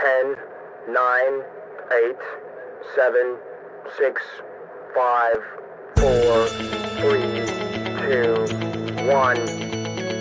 10, 9, 8, 7, 6, 5, 4, 3, 2, 1.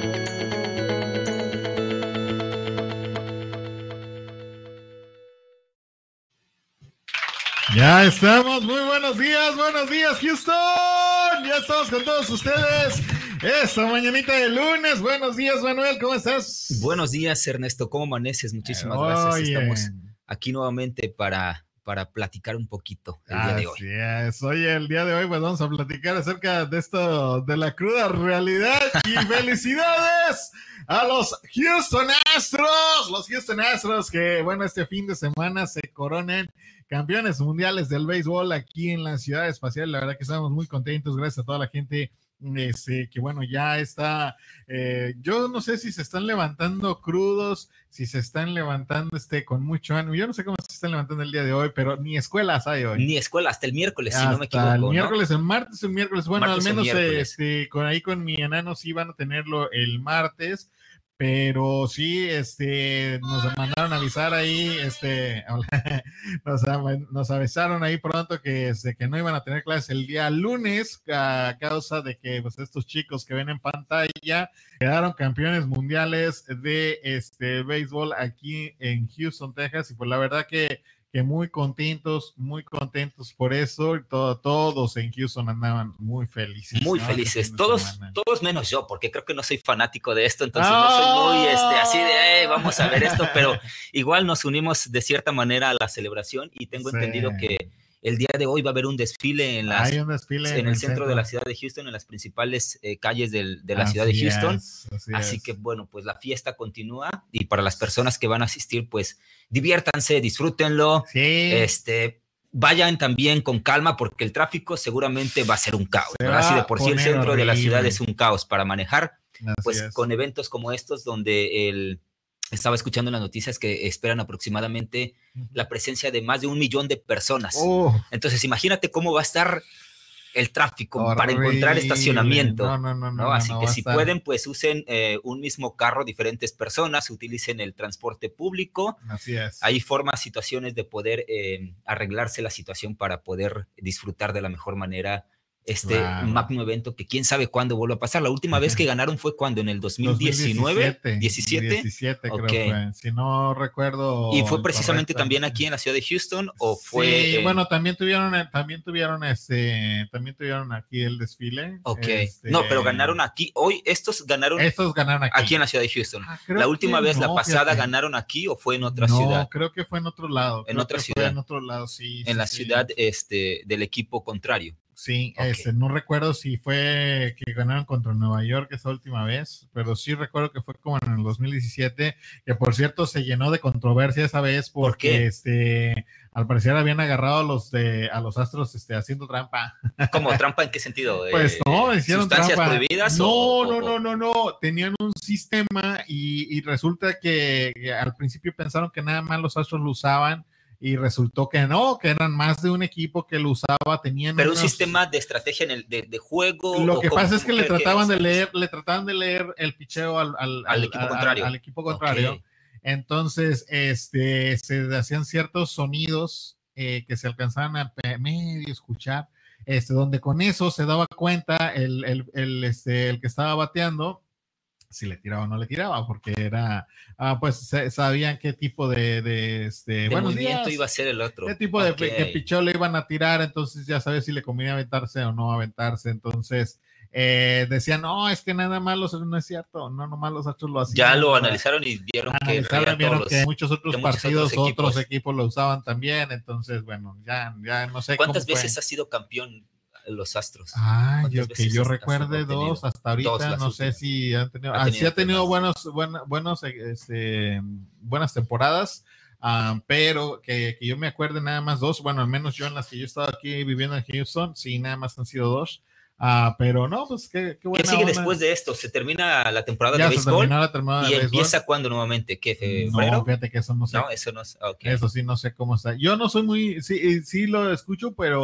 Ya estamos, muy buenos días Houston, ya estamos con todos ustedes esta mañanita de lunes. Buenos días, Manuel, ¿cómo estás? Buenos días, Ernesto, ¿cómo amaneces? Muchísimas gracias, estamos aquí nuevamente para platicar un poquito el día de hoy. Así es, oye, el día de hoy pues vamos a platicar acerca de esto, de la cruda realidad y felicidades a los Houston Astros que bueno, este fin de semana se coronan campeones mundiales del béisbol aquí en la Ciudad Espacial. La verdad que estamos muy contentos, gracias a toda la gente que bueno, ya está, yo no sé si se están levantando crudos, si se están levantando con mucho ánimo. Yo no sé cómo se están levantando el día de hoy, pero ni escuelas hay hoy. Ni escuela, hasta el miércoles, hasta si no me equivoco. El miércoles, ¿no? El martes, el miércoles, bueno, martes al menos con mi enano sí van a tenerlo el martes. Pero sí, nos mandaron a avisar ahí, nos avisaron ahí pronto que no iban a tener clases el día lunes a causa de que pues, estos chicos que ven en pantalla quedaron campeones mundiales de béisbol aquí en Houston, Texas, y pues la verdad que muy contentos por eso. Todos en Houston andaban muy felices. Muy felices, todos menos yo, porque creo que no soy fanático de esto, entonces no soy muy así de, vamos a ver esto, pero igual nos unimos de cierta manera a la celebración y tengo entendido que el día de hoy va a haber un desfile en el centro de la ciudad de Houston, en las principales calles de la ciudad de Houston. Así que bueno, pues la fiesta continúa y para las personas que van a asistir, pues diviértanse, disfrútenlo. Sí. Vayan también con calma porque el tráfico seguramente va a ser un caos. Así de por sí el centro de la ciudad es un caos para manejar, con eventos como estos donde estaba escuchando en las noticias que esperan aproximadamente la presencia de más de 1 millón de personas. Entonces, imagínate cómo va a estar el tráfico para encontrar estacionamiento. No, así que si pueden, pues usen un mismo carro, diferentes personas, utilicen el transporte público. Así es. Hay formas, situaciones de poder arreglarse la situación para poder disfrutar de la mejor manera magno evento que quién sabe cuándo vuelva a pasar. La última vez que ganaron fue cuando, en el 2019, 17 creo fue, si no recuerdo. ¿Y fue precisamente también aquí en la ciudad de Houston o fue? Sí, bueno, también tuvieron aquí el desfile. No, pero ganaron aquí. Hoy estos ganaron aquí en la ciudad de Houston. La última vez, la pasada, ¿ganaron aquí o fue en otra ciudad? No, creo que fue en otro lado. En otra ciudad. En otro lado, sí. En la ciudad del equipo contrario. Sí, no recuerdo si fue que ganaron contra Nueva York esa última vez, pero sí recuerdo que fue como en el 2017, que por cierto se llenó de controversia esa vez porque al parecer habían agarrado a los Astros haciendo trampa. ¿Cómo trampa? ¿En qué sentido? Pues no, hicieron ¿sustancias trampa prohibidas? No, tenían un sistema y resulta que al principio pensaron que nada más los Astros lo usaban. Y resultó que no, que eran más de un equipo que lo usaba, tenían. Pero un sistema de estrategia de juego. Lo que pasa es que le trataban de leer el picheo al equipo contrario. Okay. Entonces, se hacían ciertos sonidos que se alcanzaban a medio escuchar, donde con eso se daba cuenta el que estaba bateando si le tiraba o no le tiraba, porque era, pues sabían qué tipo de movimiento iba a ser el otro. Qué tipo de picheo le iban a tirar, entonces ya sabes si le convenía aventarse o no aventarse. Entonces decían, no, es que nada más no es cierto, no nomás los Astros lo hacían. Ya lo analizaron y vieron que muchos otros partidos, otros equipos lo usaban también. Entonces, bueno, ya no sé. ¿Cuántas veces ha sido campeón los Astros? Yo recuerde 2 hasta ahorita, no sé si han tenido, sí ha tenido buenas temporadas, pero que yo me acuerde nada más 2, bueno, al menos yo en las que yo he estado aquí viviendo en Houston, sí, nada más han sido 2. Pero no, pues qué buena. ¿Qué sigue después de esto? ¿Se termina la temporada de béisbol? ¿Y empieza cuándo nuevamente? ¿Qué, febrero? No, fíjate que eso no sé. No, eso no es. Eso sí, no sé cómo está. Yo no soy muy, sí lo escucho, pero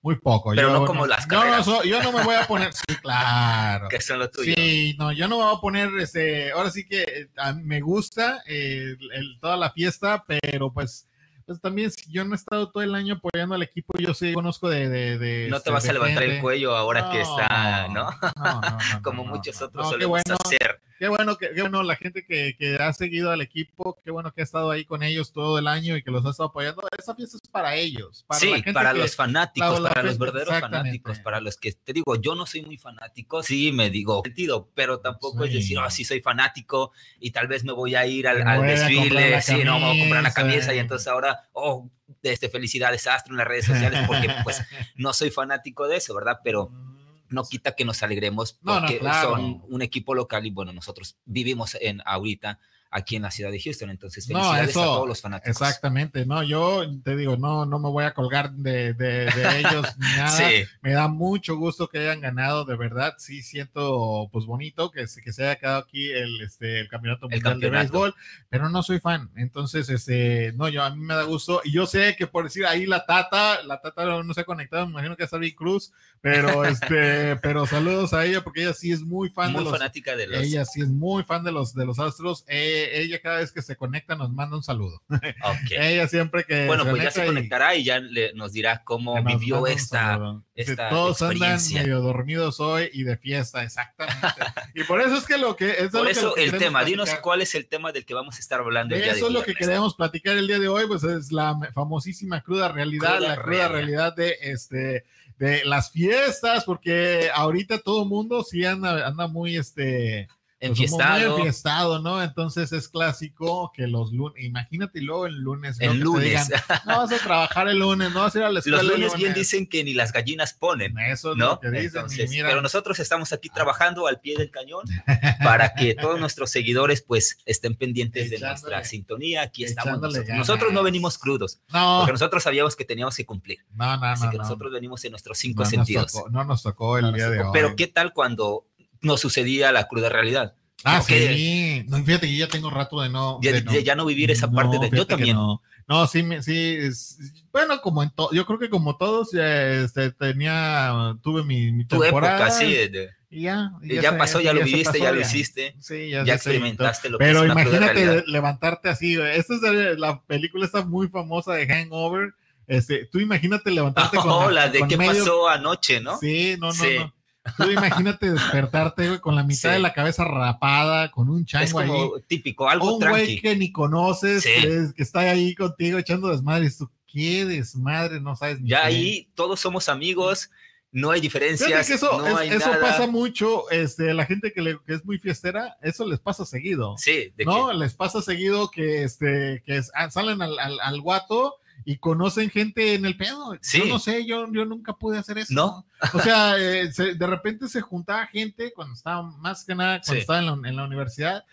Muy poco. Pero yo, no como las carreras. Yo no me voy a poner, sí, claro. Que son lo tuyo. Sí, no, yo no me voy a poner, ahora sí que me gusta toda la fiesta, pero pues también si yo no he estado todo el año apoyando al equipo, yo sí conozco de no te vas a levantar gente. El cuello ahora que está, ¿no? No, como muchos otros solemos hacer. Qué bueno la gente que ha seguido al equipo, qué bueno que ha estado ahí con ellos todo el año y que los ha estado apoyando. Esa fiesta es para ellos. Para la gente para los fanáticos, para los verdaderos fanáticos, para los que, te digo, yo no soy muy fanático, sí me digo, sentido, pero tampoco es decir, sí soy fanático y tal vez me voy a ir al desfile, sí, no, voy a comprar la camisa y entonces ahora, felicidades Astro en las redes sociales, porque pues no soy fanático de eso, ¿verdad? Pero no quita que nos alegremos porque son un equipo local y bueno, nosotros vivimos ahorita aquí en la ciudad de Houston, entonces felicidades a todos los fanáticos. Exactamente, no, yo te digo, no me voy a colgar de ellos ni nada, sí. Me da mucho gusto que hayan ganado, de verdad, sí siento pues bonito que se haya quedado aquí el campeonato mundial de béisbol, pero no soy fan, entonces no, a mí me da gusto, y yo sé que por decir ahí la Tata no se ha conectado, me imagino que es David Cruz, pero pero saludos a ella, porque ella sí es muy fan muy fanática de los... Ella sí es muy fan de los Astros, ella cada vez que se conecta nos manda un saludo. Okay. Ella siempre que bueno, pues ya se conectará y ya nos dirá cómo vivió esta todos experiencia. Andan medio dormidos hoy y de fiesta, exactamente. Y por eso es que por eso el tema, platicar. Dinos cuál es el tema del que vamos a estar hablando el día de hoy. Eso es lo que queremos platicar el día de hoy, pues es la famosísima cruda realidad, cruda realidad de las fiestas, porque ahorita todo el mundo sí anda muy enfiestado, ¿no? Entonces es clásico que los lunes, imagínate luego el lunes. El lunes. Digan, no vas a trabajar el lunes, no vas a ir a la escuela. Los lunes bien dicen que ni las gallinas ponen. Eso es ¿no? lo que dicen. Entonces, pero nosotros estamos aquí trabajando al pie del cañón para que todos nuestros seguidores pues estén pendientes de nuestra sintonía. Aquí estamos nosotros no venimos crudos, porque nosotros sabíamos que teníamos que cumplir. Así que nosotros venimos en nuestros 5 sentidos. No nos tocó el día de hoy. Pero ¿qué tal cuando nos sucedía la cruda realidad? Sí. No, fíjate que ya tengo rato de ya no vivir esa parte de yo también. No, sí, bueno, como en yo creo que como todos, tuve mi temporada. Tu época, sí. Y ya pasó, ya lo viviste, ya lo hiciste. Sí, ya experimentaste lo que pero es una cruda realidad. Pero imagínate levantarte así. Esta es la película está muy famosa de Hangover. Tú imagínate levantarte con la de qué pasó anoche, ¿no? Sí, no. Tú imagínate despertarte, güey, con la mitad de la cabeza rapada, con un chango ahí. Es como típico, algo tranqui. Un güey que ni conoces, que está ahí contigo echando desmadre. Tú, ¿qué desmadre? No sabes ni ya qué. Ahí todos somos amigos, no hay diferencias, que eso, no hay eso nada. pasa mucho, la gente que es muy fiestera, eso les pasa seguido. Sí. ¿No? Les pasa seguido que salen al guato y conocen gente en el pedo. Sí. Yo no sé, yo nunca pude hacer eso. ¿No? O sea, de repente se juntaba gente cuando estaba, más que nada, cuando estaba en la universidad,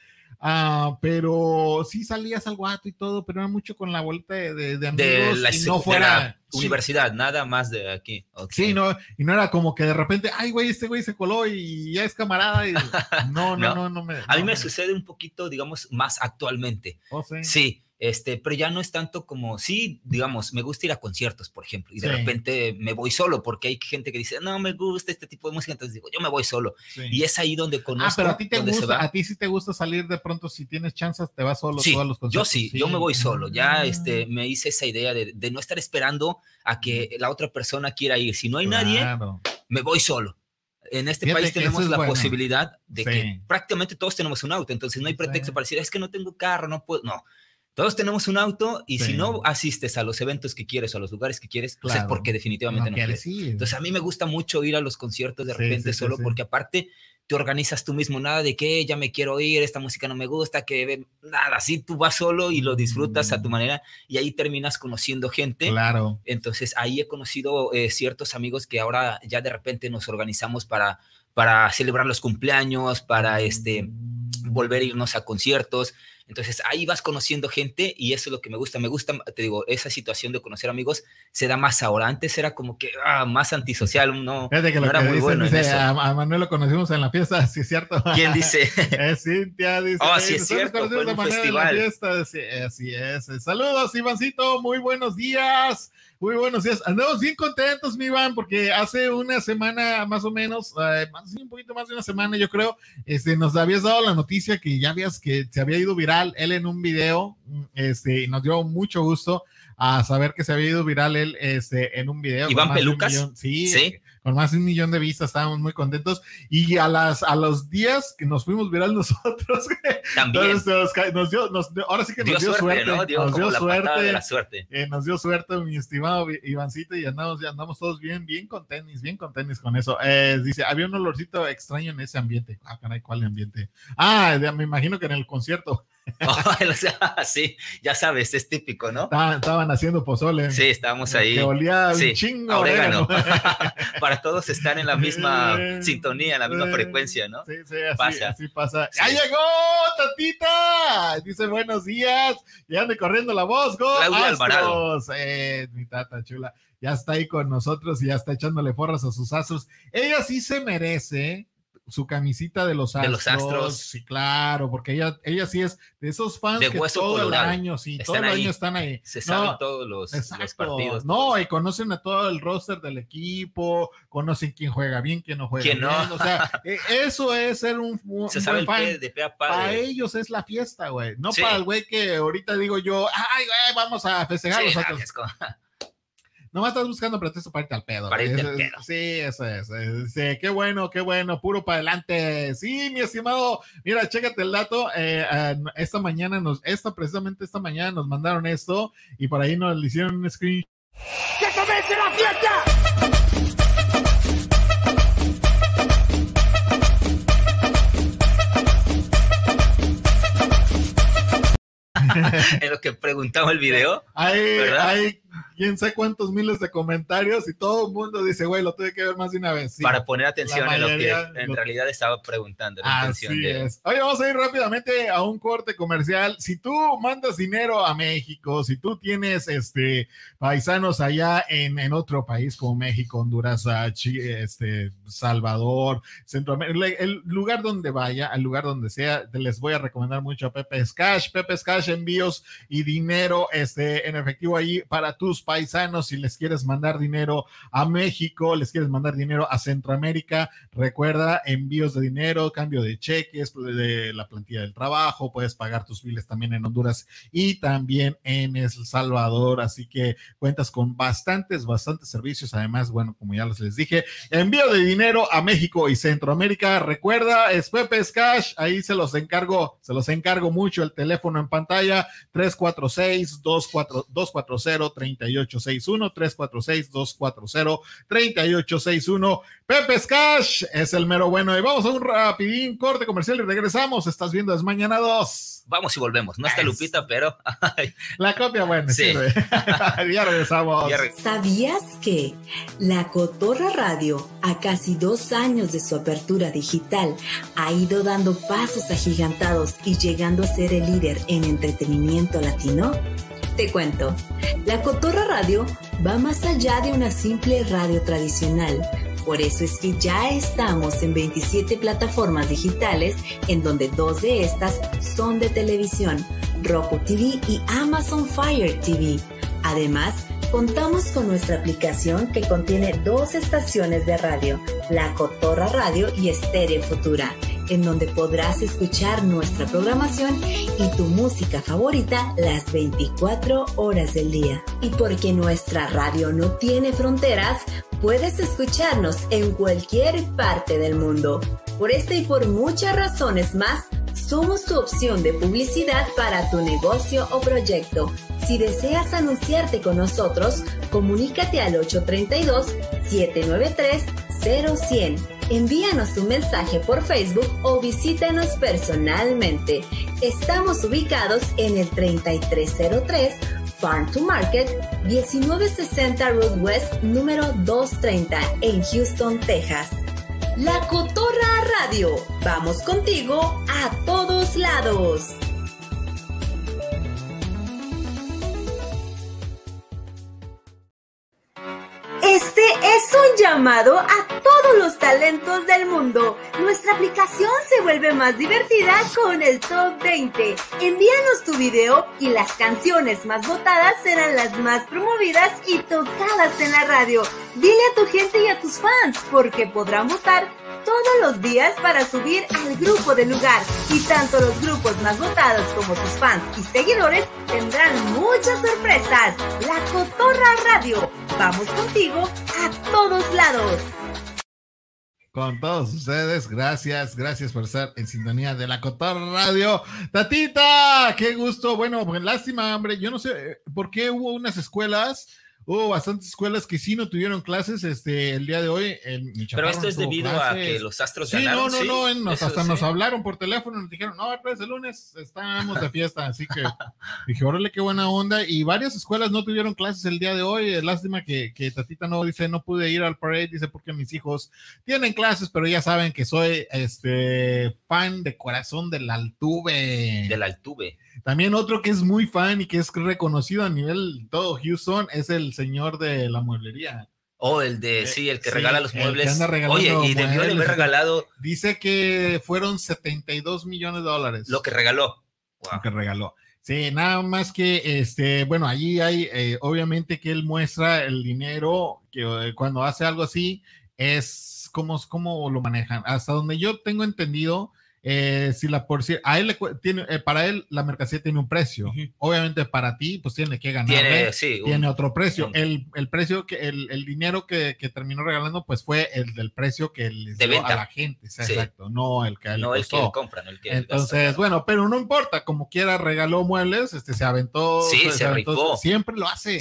pero sí salías al guato y todo, pero era mucho con la vuelta de amigos y no fuera... Universidad, nada más de aquí. Okay. Sí, no, y no era como que de repente, ay, güey, este güey se coló y ya es camarada. Y no. A mí me sucede un poquito, digamos, más actualmente. ¿Oh, sí? Sí. Pero ya no es tanto como, sí, digamos, me gusta ir a conciertos, por ejemplo, y de repente me voy solo, porque hay gente que dice, no, me gusta este tipo de música, entonces digo, yo me voy solo, y es ahí donde conozco. Pero a ti a ti sí te gusta salir de pronto, si tienes chances, te vas solo todos los conciertos. Yo me voy solo, ya me hice esa idea de no estar esperando a que la otra persona quiera ir, si no hay nadie, me voy solo. En este país tenemos la posibilidad de que prácticamente todos tenemos un auto, entonces no hay pretexto para decir, es que no tengo carro, no puedo, no. Todos tenemos un auto y si no asistes a los eventos que quieres o a los lugares que quieres, pues es porque definitivamente no quieres. Entonces a mí me gusta mucho ir a los conciertos de repente solo porque aparte te organizas tú mismo, nada de que ya me quiero ir, esta música no me gusta, nada, así tú vas solo y lo disfrutas a tu manera y ahí terminas conociendo gente. Claro. Entonces ahí he conocido ciertos amigos que ahora ya de repente nos organizamos para celebrar los cumpleaños, para volver a irnos a conciertos. Entonces ahí vas conociendo gente y eso es lo que me gusta, te digo, esa situación de conocer amigos se da más ahora. Antes era como que más antisocial, no era muy bueno en eso. A Manuel lo conocimos en la fiesta, sí es cierto. ¿Quién dice? Cintia dice. Sí es cierto, fue en un festival. Fiesta. Sí, así es. Saludos, Ivancito, muy buenos días. Muy buenos días. Andamos bien contentos, mi Iván, porque hace una semana más o menos, un poquito más de una semana, yo creo, nos habías dado la noticia que ya que se había ido viral él en un video, y nos dio mucho gusto a saber que se había ido viral él en un video. Iván Pelucas. Sí. Con más de 1 millón de vistas, estábamos muy contentos. Y a los días que nos fuimos viral nosotros, también ahora sí que nos dio suerte, ¿no? Nos dio suerte. Nos dio suerte, mi estimado Ivancito, y andamos todos bien con tenis con eso. Dice, había un olorcito extraño en ese ambiente. Caray, ¿cuál ambiente? Me imagino que en el concierto. Sí, ya sabes, es típico, ¿no? Estaban haciendo pozole. Sí, estábamos ahí. Que olía un chingo orégano. Para todos estar en la misma sintonía, en la misma frecuencia, ¿no? Sí, así pasa. ¡Ya llegó, Tatita! Dice, buenos días. Ya ande corriendo la voz, Claudia Alvarado. Mi tata chula. Ya está ahí con nosotros y ya está echándole porras a sus astros. Ella sí se merece su camisita de los astros. Sí, claro, porque ella sí es de esos fans de que hueso todo colorado. El año, todo el año están ahí. Se saben todos los partidos. Y conocen a todo el roster del equipo, conocen quién juega bien, quién no juega bien. No. O sea, eso es ser un se sabe fan. De pe a pa. Para ellos es la fiesta, güey. No para el güey que ahorita digo yo, ay, güey, vamos a festejar los otros. Nomás estás buscando pretexto para irte al pedo. Sí, eso es. Sí, qué bueno, puro para adelante. Sí, mi estimado, mira, chécate el dato. Precisamente esta mañana nos mandaron esto y por ahí nos le hicieron un screen. ¡Que comience la fiesta! En lo que preguntaba el video. Hay quién sabe cuántos miles de comentarios y todo el mundo dice, güey, lo tuve que ver más de una vez. Sí, para poner atención en lo que en realidad estaba preguntando. Así es. Oye, vamos a ir rápidamente a un corte comercial. Si tú mandas dinero a México, si tú tienes paisanos allá en otro país como México, Honduras, Salvador, Centroamérica, el lugar donde vaya, al lugar donde sea, les voy a recomendar mucho a Pepe's Cash. Pepe's Cash, envíos y dinero en efectivo ahí para tus paisanos. Si les quieres mandar dinero a México, les quieres mandar dinero a Centroamérica, recuerda, envíos de dinero, cambio de cheques, de la plantilla del trabajo, puedes pagar tus biles también en Honduras y también en El Salvador, así que cuentas con bastantes servicios. Además, bueno, como ya les dije, envío de dinero a México y Centroamérica, recuerda, es Pepe's Cash, ahí se los encargo mucho. El teléfono en pantalla, 346-240-3861, 346-240-3861. Pepe's Cash es el mero bueno. Y vamos a un rapidín corte comercial y regresamos. Estás viendo Es Mañana 2. Vamos y volvemos. No está Lupita, pero... La copia buena, sí. Ya regresamos. ¿Sabías que La Cotorra Radio, a casi 2 años de su apertura digital, ha ido dando pasos agigantados y llegando a ser el líder en entretenimiento latino? Te cuento, La Cotorra Radio va más allá de una simple radio tradicional. Por eso es que ya estamos en 27 plataformas digitales, en donde 2 de estas son de televisión, Roku TV y Amazon Fire TV. Además, contamos con nuestra aplicación que contiene 2 estaciones de radio, La Cotorra Radio y Estéreo Futura, en donde podrás escuchar nuestra programación y tu música favorita las 24 horas del día. Y porque nuestra radio no tiene fronteras, puedes escucharnos en cualquier parte del mundo. Por esta y por muchas razones más, somos tu opción de publicidad para tu negocio o proyecto. Si deseas anunciarte con nosotros, comunícate al 832-793-0100. Envíanos un mensaje por Facebook o visítanos personalmente. Estamos ubicados en el 3303 Farm to Market, 1960 Road West, número 230, en Houston, Texas. La Cotorra Radio. Vamos contigo a todos lados. Este es un llamado a todos los talentos del mundo. Nuestra aplicación se vuelve más divertida con el Top 20. Envíanos tu video y las canciones más votadas serán las más promovidas y tocadas en la radio. Dile a tu gente y a tus fans, porque podrán votar todos los días para subir al grupo del lugar. Y tanto los grupos más votados como tus fans y seguidores tendrán muchas sorpresas. La Cotorra Radio. Vamos contigo a todos lados. Con todos ustedes, gracias por estar en sintonía de La Cotorra Radio. Tatita, qué gusto. Bueno, pues lástima, hombre, yo no sé por qué hubo bastantes escuelas que sí no tuvieron clases el día de hoy. Pero esto es debido a que los Astros ganaron. Hasta nos hablaron por teléfono, nos dijeron, no, pues el lunes estábamos de fiesta, así que dije, órale, qué buena onda. Y varias escuelas no tuvieron clases el día de hoy. Lástima que Tatita no pude ir al parade, dice, porque mis hijos tienen clases, pero ya saben que soy fan de corazón del Altuve. Del Altuve. También otro que es muy fan y que es reconocido a nivel todo Houston es el señor de la mueblería. El que regala los muebles. Oye, y debió de haber regalado. Dice que fueron $72 millones. Lo que regaló. Wow. Lo que regaló. Sí, nada más que, bueno, allí hay, obviamente que él muestra el dinero, que cuando hace algo así, es cómo lo manejan. Hasta donde yo tengo entendido, para él la mercancía tiene un precio. Obviamente para ti pues tiene que ganar, tiene otro precio. El precio el dinero que terminó regalando pues fue el del precio que les dio a la gente, exacto, no el que él costó. El que compran, entonces bueno, pero no importa, como quiera regaló muebles, se aventó, se rifó. Siempre lo hace,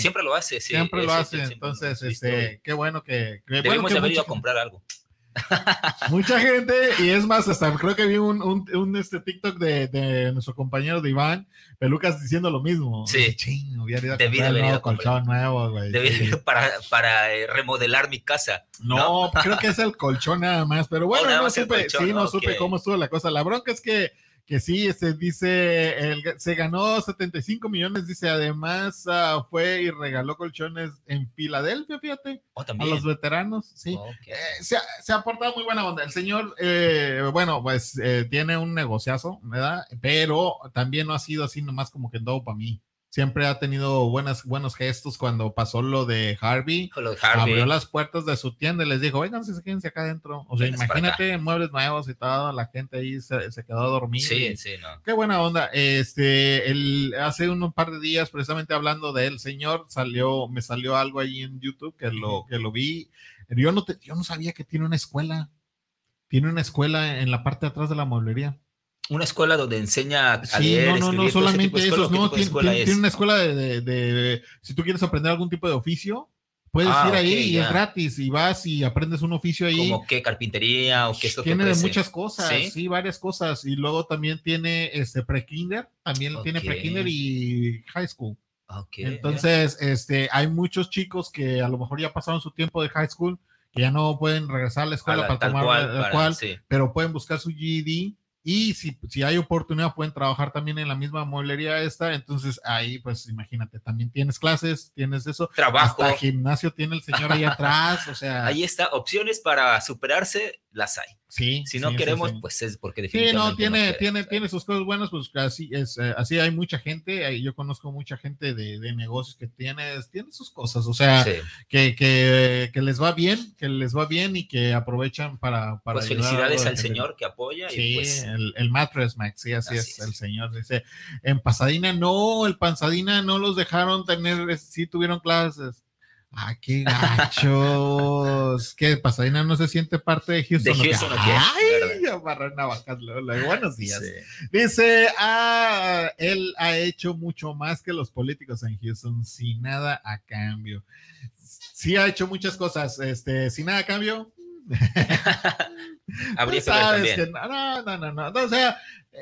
entonces qué bueno que debemos haber ido a comprar algo. Mucha gente, y es más, hasta creo que vi un TikTok de nuestro compañero de Iván Pelucas diciendo lo mismo. Sí. Debí haber ido a colchón nuevo, güey. Para remodelar mi casa. No, creo que es el colchón nada más, pero bueno, no supe cómo estuvo la cosa. La bronca es que sí, dice, se ganó 75 millones, dice, además fue y regaló colchones en Filadelfia, fíjate, a los veteranos, sí. Okay. Se ha portado muy buena onda. El señor, bueno, pues tiene un negociazo, ¿verdad? Pero también no ha sido así nomás como que en todo para mí. Siempre ha tenido buenos gestos. Cuando pasó lo de Harvey, abrió las puertas de su tienda y les dijo, vénganse, quédense acá adentro. O sea, imagínate, muebles nuevos y toda la gente ahí se quedó a dormir. Sí, no. Qué buena onda. Hace un par de días, precisamente hablando de él, señor, me salió algo ahí en YouTube que lo vi. Yo no sabía que tiene una escuela. Tiene una escuela en la parte de atrás de la mueblería. Una escuela donde enseña a leer, no solamente eso, no, tiene una escuela de si tú quieres aprender algún tipo de oficio, puedes ir ahí y es gratis, y vas y aprendes un oficio ahí. ¿Como qué? ¿Carpintería o qué es lo que tiene de muchas cosas, sí, varias cosas, y luego también tiene pre-kinder, tiene pre-kinder y high school. Entonces, hay muchos chicos que a lo mejor ya pasaron su tiempo de high school, que ya no pueden regresar a la escuela para tomar pero pueden buscar su GED. Y si hay oportunidad, pueden trabajar también en la misma mueblería esta. Entonces, ahí, pues, imagínate, también tienes clases, tienes eso. Trabajo. Hasta gimnasio tiene el señor ahí atrás, o sea. Ahí está, opciones para superarse, las hay. Sí. Si no queremos, pues es porque definitivamente tiene sus cosas buenas, pues así es. Así hay mucha gente, yo conozco mucha gente de negocios que tiene sus cosas, o sea, que les va bien, y que aprovechan para pues felicidades al señor que apoya. Sí, y pues, el Mattress Max, sí, así es. El señor dice, en Pasadena no los dejaron tener, sí tuvieron clases. Qué gachos. Que Pasadena no se siente parte de Houston. Amarrar navajas, buenos días. Sí. Dice, él ha hecho mucho más que los políticos en Houston, sin nada a cambio. Sí ha hecho muchas cosas, sin nada a cambio. Habría que ver también. No. O sea,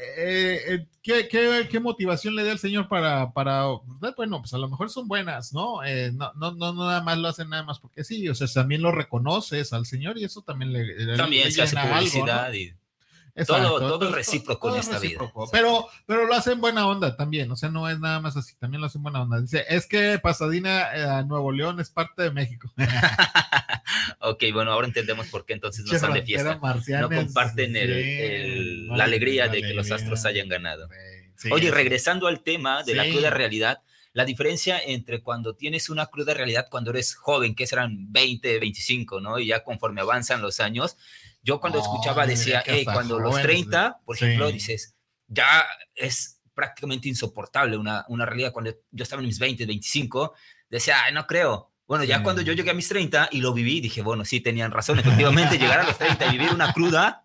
¿qué motivación le da el señor para bueno, pues a lo mejor son buenas, ¿no? No nada más lo hacen nada más porque sí, o sea, también lo reconoces al señor y eso también le se hace publicidad, algo, ¿no? Todo es recíproco en esta vida. Pero lo hacen buena onda también, o sea, no es nada más así, también lo hacen buena onda. Dice, es que Pasadena, Nuevo León es parte de México. Ok, bueno, ahora entendemos por qué entonces no están de fiesta. No comparten la alegría de que los Astros hayan ganado. Sí, oye, regresando al tema de la cruda realidad, la diferencia entre cuando tienes una cruda realidad cuando eres joven, que serán 20, 25, ¿no? Y ya conforme avanzan los años, yo cuando escuchaba decía, cuando los 30, por ejemplo, dices, ya es prácticamente insoportable una realidad. Cuando yo estaba en mis 20, 25, decía, no creo. Bueno, ya cuando yo llegué a mis 30 y lo viví, dije, bueno, sí tenían razón, efectivamente, llegar a los 30 y vivir una cruda,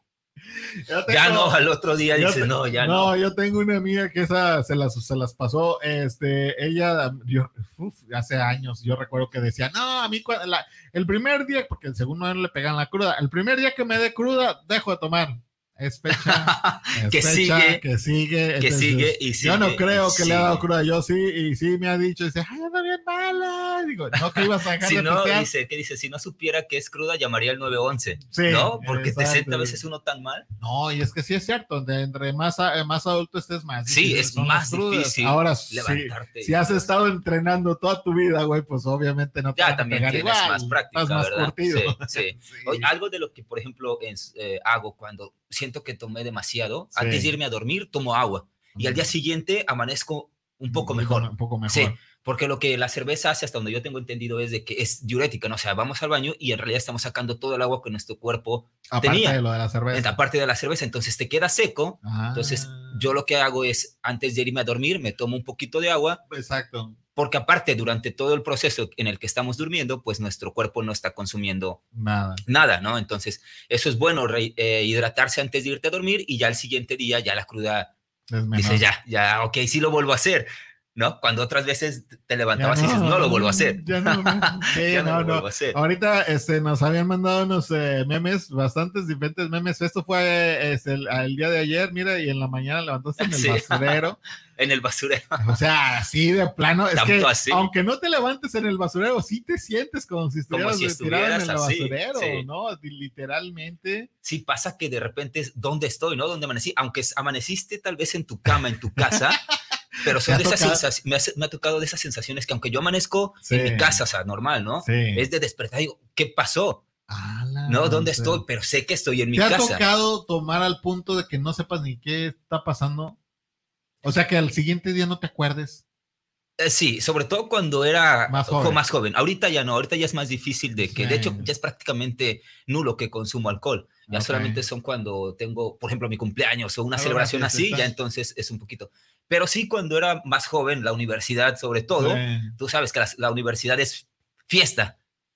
ya no, al otro día dices, no, ya no. No, yo tengo una amiga que esa se las pasó, ella, hace años, yo recuerdo que decía, no, a mí el primer día, porque el segundo no le pegan la cruda, el primer día que me dé cruda, dejo de tomar. Es fecha, que sigue. Y sigue. Yo no creo que le ha dado cruda, yo sí, y sí me ha dicho, dice, ay, anda bien mala. Digo, no, que ibas a dejar de no, dice, si no supiera que es cruda, llamaría al 911, ¿no? Porque exacto. Te siente a veces uno tan mal. No, y es que sí es cierto, entre más adulto estés más difícil. Sí, es más difícil. Ahora, levantarte. Si has estado entrenando toda tu vida, güey, pues obviamente no te ya también tienes igual, más práctica, más ¿verdad? Curtido. Sí. Oye, algo de lo que, por ejemplo, hago cuando siento que tomé demasiado, antes de irme a dormir, tomo agua. Y al día siguiente amanezco un poco mejor. Un poco mejor. Sí, porque lo que la cerveza hace, hasta donde yo tengo entendido, es de que es diurética, ¿no? O sea, vamos al baño y en realidad estamos sacando todo el agua que nuestro cuerpo tenía. Aparte de lo de la cerveza. Aparte de la cerveza, entonces te queda seco. Entonces yo lo que hago es, antes de irme a dormir, me tomo un poquito de agua. Exacto. Porque aparte, durante todo el proceso en el que estamos durmiendo, pues nuestro cuerpo no está consumiendo nada, ¿no? Entonces, eso es bueno, hidratarse antes de irte a dormir y ya el siguiente día, ya la cruda, dices, ya, ok, sí lo vuelvo a hacer, ¿no? Cuando otras veces te levantabas y dices, no lo vuelvo a hacer. Ya no vuelvo a hacer. Ahorita nos habían mandado unos memes, bastantes diferentes memes. Esto fue el día de ayer, mira, y en la mañana levantaste en el basurero. En el basurero. O sea, así de plano. Es que, así. Aunque no te levantes en el basurero, sí te sientes como si estuvieras tirado en el basurero, ¿no? Literalmente. Sí, pasa que de repente, ¿dónde estoy, no? ¿Dónde amanecí? Aunque amaneciste tal vez en tu cama, en tu casa, pero son de esas sensaciones, me ha tocado de esas sensaciones que aunque yo amanezco en mi casa, o sea, normal, ¿no? Sí. Es de despertar y digo, ¿qué pasó? No, ¿dónde estoy? Pero sé que estoy en mi casa. ¿Te ha tocado tomar al punto de que no sepas ni qué está pasando? O sea, que al siguiente día no te acuerdes. Sí, sobre todo cuando era más joven. Ahorita ya no, ahorita ya es más difícil de que, de hecho, ya es prácticamente nulo que consumo alcohol. Ya solamente son cuando tengo, por ejemplo, mi cumpleaños o una celebración así, ya entonces es un poquito. Pero sí, cuando era más joven, la universidad sobre todo, tú sabes que la universidad es fiesta.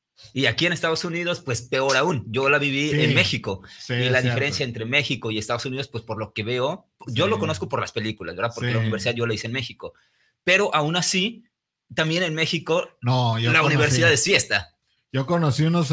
Y aquí en Estados Unidos, pues peor aún. Yo la viví en México. Y la diferencia entre México y Estados Unidos, pues por lo que veo, yo lo conozco por las películas, ¿verdad? Porque la universidad yo la hice en México. Pero aún así, también en México, la universidad es fiesta. Yo conocí unos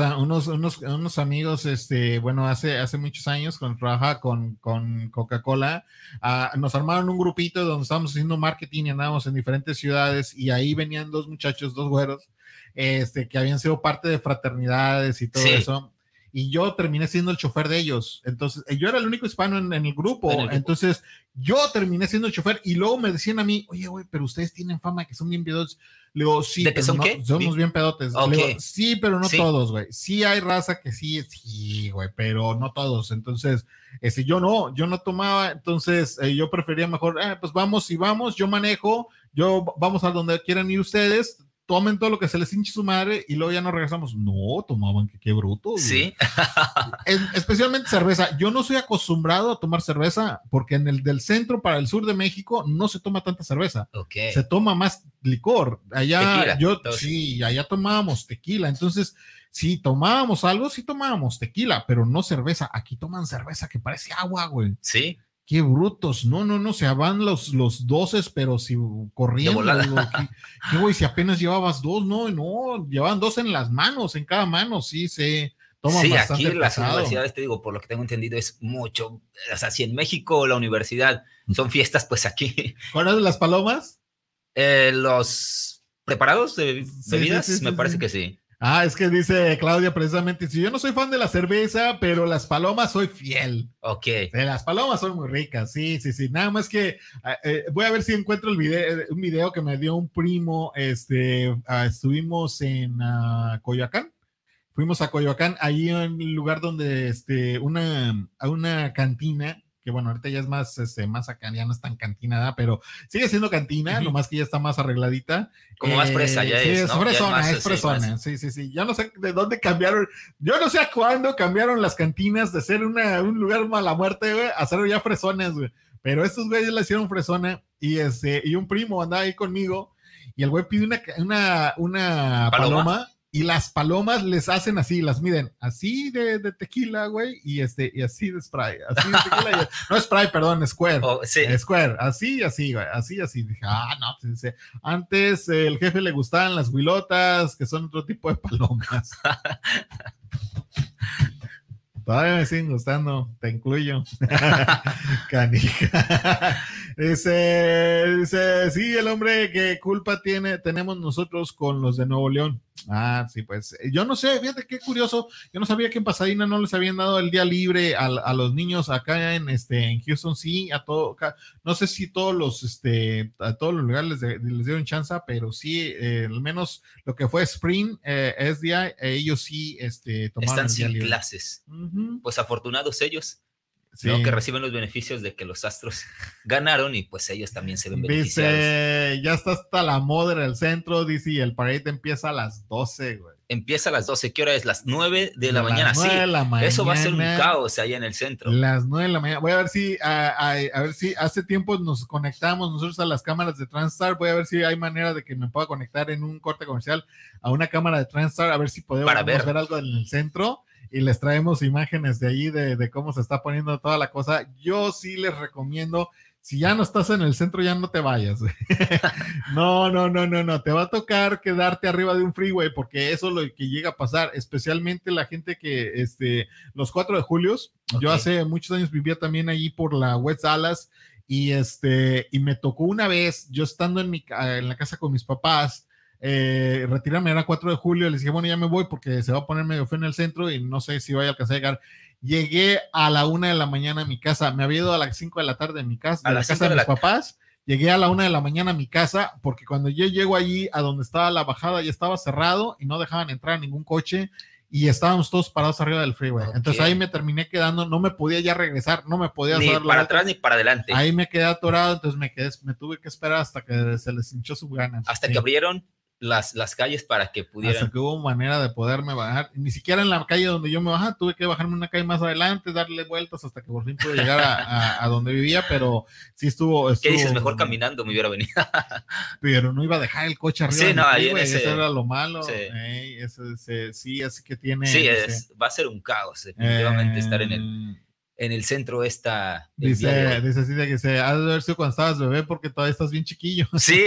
amigos, bueno, hace muchos años, cuando trabajaba con Coca-Cola, nos armaron un grupito donde estábamos haciendo marketing y andábamos en diferentes ciudades y ahí venían dos muchachos, dos güeros, que habían sido parte de fraternidades y todo eso. Y yo terminé siendo el chofer de ellos. Entonces, yo era el único hispano en el grupo. Entonces, yo terminé siendo el chofer y luego me decían a mí, oye, güey, pero ustedes tienen fama de que son bien pedotes. Le digo, sí, ¿de que son qué? Somos bien pedotes. Okay. Le digo, sí, pero no todos, güey. Sí hay raza que sí, güey, pero no todos. Entonces, yo no tomaba. Entonces, yo prefería mejor, pues vamos, yo manejo, vamos a donde quieran ir ustedes. Tomen todo lo que se les hinche su madre y luego ya nos regresamos. No, tomaban, qué bruto. Sí. Especialmente cerveza. Yo no soy acostumbrado a tomar cerveza porque en el del centro para el sur de México no se toma tanta cerveza. Okay. Se toma más licor. Allá, tequila, allá tomábamos tequila. Entonces, si tomábamos algo, sí tomábamos tequila, pero no cerveza. Aquí toman cerveza que parece agua, güey. Sí. Qué brutos, no, se van los 12, pero si corriendo, digo, ¿qué güey? Si apenas llevabas 2, no, llevaban 2 en las manos, en cada mano, sí, se toman bastante aquí las pesado. universidades, te digo, por lo que tengo entendido, es mucho, o sea, si en México la universidad son fiestas, pues aquí. ¿Cuáles las palomas? Los preparados de bebidas, me parece que sí. Es que dice Claudia precisamente, si yo no soy fan de la cerveza, pero las palomas soy fiel. Ok. Las palomas son muy ricas, sí. Nada más que voy a ver si encuentro un video que me dio un primo. Estuvimos en Coyoacán. Fuimos a Coyoacán, ahí en el lugar donde una cantina, que bueno, ahorita ya es más acá, ya no es tan cantina, pero sigue siendo cantina, nomás que ya está más arregladita. Como más fresa ya es, ¿no? Es fresona. Sí. Ya no sé de dónde cambiaron, yo no sé a cuándo cambiaron las cantinas de ser un lugar mala muerte, güey, a ser ya fresones, güey. Pero estos güeyes la hicieron fresona y un primo andaba ahí conmigo y el güey pide una paloma. Y las palomas les hacen así, las miden así de tequila, güey, y así de spray, así de tequila, no spray, perdón, square, square, así, güey, así, dije, no, pues, antes el jefe le gustaban las huilotas, que son otro tipo de palomas. Todavía me siguen gustando, te incluyo. Canija. Dice, sí, el hombre, ¿qué culpa tenemos nosotros con los de Nuevo León? Sí, pues, yo no sé, fíjate qué curioso, yo no sabía que en Pasadena no les habían dado el día libre a los niños acá en Houston, sí, no sé si a todos los lugares les dieron chance, pero sí, al menos lo que fue Spring, SDI, ellos sí, tomaron están sin clases. Pues afortunados ellos. Sí. ¿No? Que reciben los beneficios de que los Astros ganaron y pues ellos también se ven beneficiados. Dice, ya está hasta la moda en el centro, dice, y el parade empieza a las 12, güey. Empieza a las 12, ¿qué hora es? Las 9 de la mañana. 9 de la mañana. Eso va a ser un caos allá en el centro. Las 9 de la mañana. Voy a ver si hace tiempo nos conectamos nosotros a las cámaras de Transtar. Voy a ver si hay manera de que me pueda conectar en un corte comercial a una cámara de Transtar, a ver si podemos ver algo en el centro. Y les traemos imágenes de ahí de cómo se está poniendo toda la cosa. Yo sí les recomiendo, si ya no estás en el centro, ya no te vayas. No. Te va a tocar quedarte arriba de un freeway, porque eso es lo que llega a pasar, especialmente la gente que, los 4 de julio, yo hace muchos años vivía también allí por la West Dallas, y me tocó una vez, yo estando en la casa con mis papás, retirarme, era 4 de julio, les dije, bueno, ya me voy porque se va a poner medio feo en el centro y no sé si voy a alcanzar a llegar. Llegué a la 1 de la mañana a mi casa, me había ido a las 5 de la tarde en mi casa, de la casa de mis papás, llegué a la 1 de la mañana a mi casa, porque cuando yo llego allí a donde estaba la bajada ya estaba cerrado y no dejaban entrar ningún coche y estábamos todos parados arriba del freeway. Entonces ahí me terminé quedando, no me podía ya regresar, no me podía ni para atrás ni para adelante. Ahí me quedé atorado, entonces me tuve que esperar hasta que se les hinchó su gana. Hasta que abrieron las calles para que pudieran. Hasta que hubo manera de poderme bajar. Ni siquiera en la calle donde yo me bajaba, tuve que bajarme una calle más adelante, darle vueltas hasta que por fin pude llegar a donde vivía, pero sí estuvo. ¿Qué dices? Mejor caminando me hubiera venido. Pero no iba a dejar el coche arriba. Sí, no, ahí eso era lo malo. Sí, así que tiene. Sí, va a ser un caos, definitivamente, estar en el centro dice Cintia que se ha de haber sido cuando estabas bebé porque todavía estás bien chiquillo. Sí.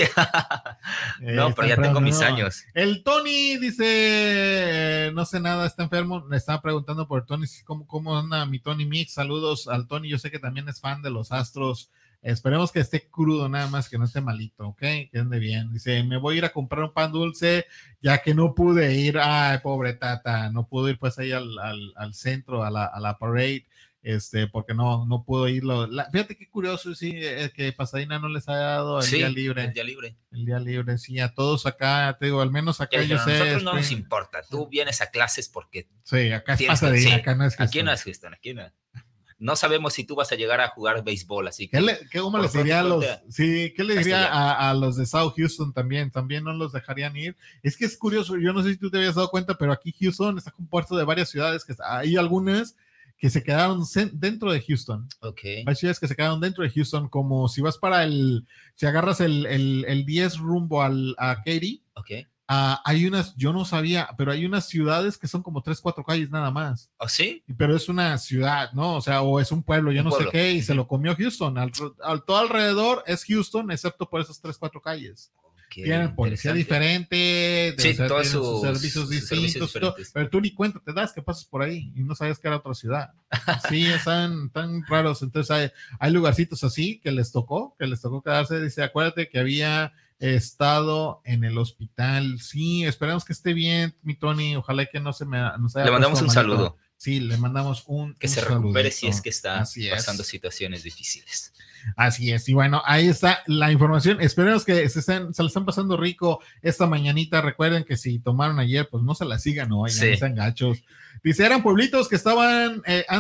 No, pero ya tengo mis años. El Tony dice, no sé nada, está enfermo. Me estaba preguntando por Tony, cómo anda mi Tony Mix. Saludos al Tony, yo sé que también es fan de los Astros. Esperemos que esté crudo nada más, que no esté malito, ¿ok? Que ande bien. Dice, me voy a ir a comprar un pan dulce, ya que no pude ir. Ay, pobre tata, no pude ir pues ahí al centro, a la parade. Porque no pudo irlo. Fíjate qué curioso, sí, que Pasadena no les ha dado el día libre. El día libre. El día libre, sí, a todos acá, te digo, al menos acá yo sé. A nosotros no nos importa, tú vienes a clases porque. Sí, acá es Pasadena, acá no es Houston. Aquí no es Houston, no sabemos si tú vas a llegar a jugar béisbol, así que. ¿Cómo les diría ¿qué le diría a los de South Houston también? También no los dejarían ir. Es que es curioso, yo no sé si tú te habías dado cuenta, pero aquí Houston está compuesto de varias ciudades, que hay algunas que se quedaron dentro de Houston. Okay. Hay ciudades que se quedaron dentro de Houston, como si vas si agarras el 10 rumbo a Katy. Okay. Hay yo no sabía, pero hay unas ciudades que son como 3, 4 calles nada más. ¿Ah, sí? Pero es una ciudad, ¿no? O sea, o es un pueblo, yo no sé qué, y se lo comió Houston. Todo alrededor es Houston, excepto por esas 3, 4 calles. Tienen policía diferente, todos sus servicios distintos, pero tú ni cuenta te das que pasas por ahí y no sabes que era otra ciudad. Sí, están tan raros. Entonces hay lugarcitos así que les tocó quedarse. Dice, acuérdate que había estado en el hospital. Sí, esperemos que esté bien, mi Tony. Ojalá que nos haya Le mandamos un saludo. Sí, le mandamos que se recupere si es que está pasando situaciones difíciles. Así es, y bueno, ahí está la información. Esperemos que se la están pasando rico esta mañanita. Recuerden que si tomaron ayer, pues no se la sigan hoy, no sean gachos. Dice, eran pueblitos que estaban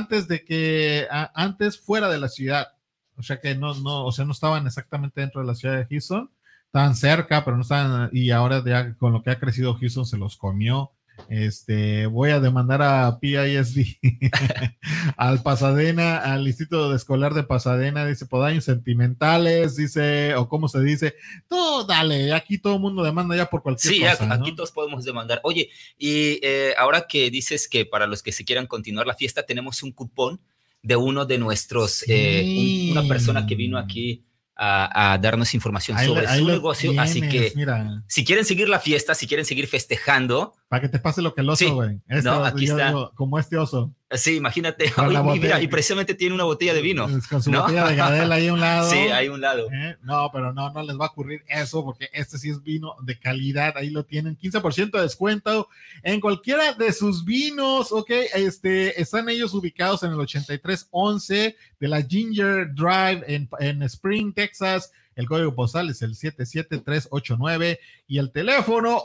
antes fuera de la ciudad, o sea que no estaban exactamente dentro de la ciudad de Houston, estaban cerca, pero no estaban, y ahora ya con lo que ha crecido Houston se los comió. Voy a demandar a PISD al Pasadena, al Instituto Escolar de Pasadena, dice, por daños sentimentales, dice, o cómo se dice, tú dale, aquí todo el mundo demanda ya por cualquier cosa. Sí, aquí todos podemos demandar. Oye, y ahora que dices que para los que se quieran continuar la fiesta, tenemos un cupón de uno de nuestros, una persona que vino aquí a darnos información sobre su negocio, así que si quieren seguir la fiesta, si quieren seguir festejando, para que te pase lo que el oso, güey. Aquí está. Como este oso. Sí, imagínate. Mira, y precisamente tiene una botella de vino. Con su botella de Gadel ahí a un lado. Sí, hay un lado. No, pero no les va a ocurrir eso, porque este sí es vino de calidad. Ahí lo tienen. 15% de descuento en cualquiera de sus vinos, ¿ok? Están ellos ubicados en el 8311 de la Ginger Drive en Spring, Texas. El código postal es el 77389 y el teléfono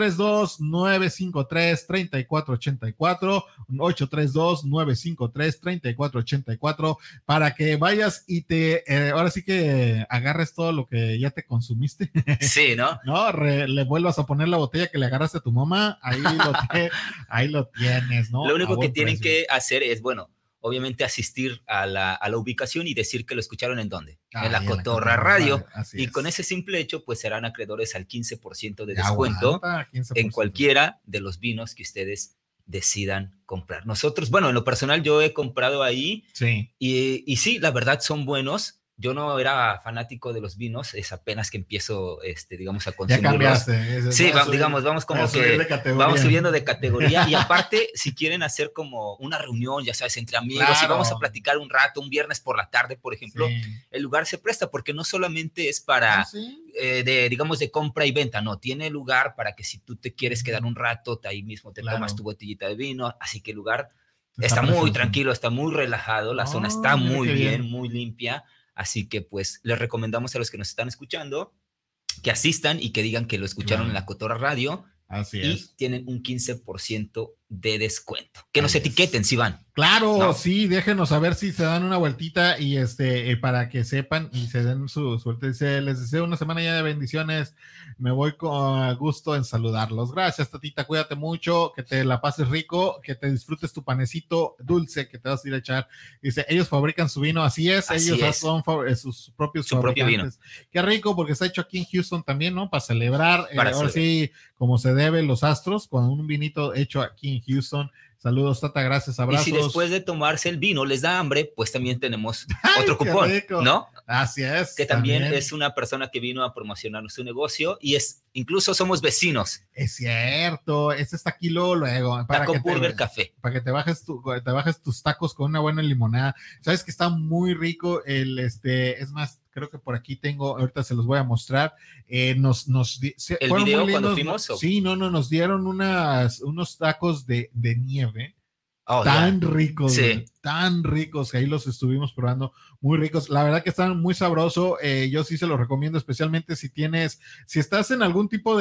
832-953-3484, 832-953-3484, para que vayas y ahora sí que agarres todo lo que ya te consumiste. Sí, ¿no? No, le vuelvas a poner la botella que le agarraste a tu mamá, ahí lo tienes, ¿no? Lo único que tienen que hacer es, obviamente asistir a la ubicación y decir que lo escucharon en dónde, en la Cotorra Radio, y con ese simple hecho pues serán acreedores al 15% de descuento 15%. En cualquiera de los vinos que ustedes decidan comprar. Nosotros, en lo personal yo he comprado ahí, y sí, la verdad son buenos. Yo no era fanático de los vinos, es apenas que empiezo, digamos, a consumirlos. Ya cambiaste. Sí, vamos como que vamos subiendo de categoría. Y aparte, si quieren hacer como una reunión, ya sabes, entre amigos, y vamos a platicar un rato, un viernes por la tarde, por ejemplo, el lugar se presta, porque no solamente es para, digamos, de compra y venta, no, tiene lugar para que si tú te quieres quedar un rato, ahí mismo te tomas tu botellita de vino, así que el lugar está muy tranquilo, está muy relajado, la zona está muy bien, muy limpia. Así que pues les recomendamos a los que nos están escuchando que asistan y que digan que lo escucharon en la Cotorra Radio. Así y tienen un 15% de descuento. Que nos etiqueten si van. Claro, sí, déjenos saber si se dan una vueltita y para que sepan y se den su suerte. Les deseo una semana llena de bendiciones. Me voy con gusto en saludarlos. Gracias, Tatita, cuídate mucho, que te la pases rico, que te disfrutes tu panecito dulce que te vas a ir a echar. Dice, ellos fabrican su vino, así es, ellos son sus propios fabricantes. Qué rico, porque está hecho aquí en Houston también, ¿no? Para celebrar, ahora sí, como se debe, los astros, con un vinito hecho aquí en Houston. Saludos, Tata, gracias, abrazos. Y si después de tomarse el vino les da hambre, pues también tenemos otro cupón, ¿no? Así es. Que también es una persona que vino a promocionar su negocio y incluso somos vecinos. Es cierto, está aquí luego. Taco Burger Café. Para que te bajes tus tacos con una buena limonada. Sabes que está muy rico es más, creo que por aquí tengo, ahorita se los voy a mostrar. ¿El video cuando fuimos? Sí, nos dieron unos tacos de nieve. Ricos, tan ricos, que ahí los estuvimos probando, muy ricos, la verdad que están muy sabrosos. Yo sí se los recomiendo, especialmente si estás en algún tipo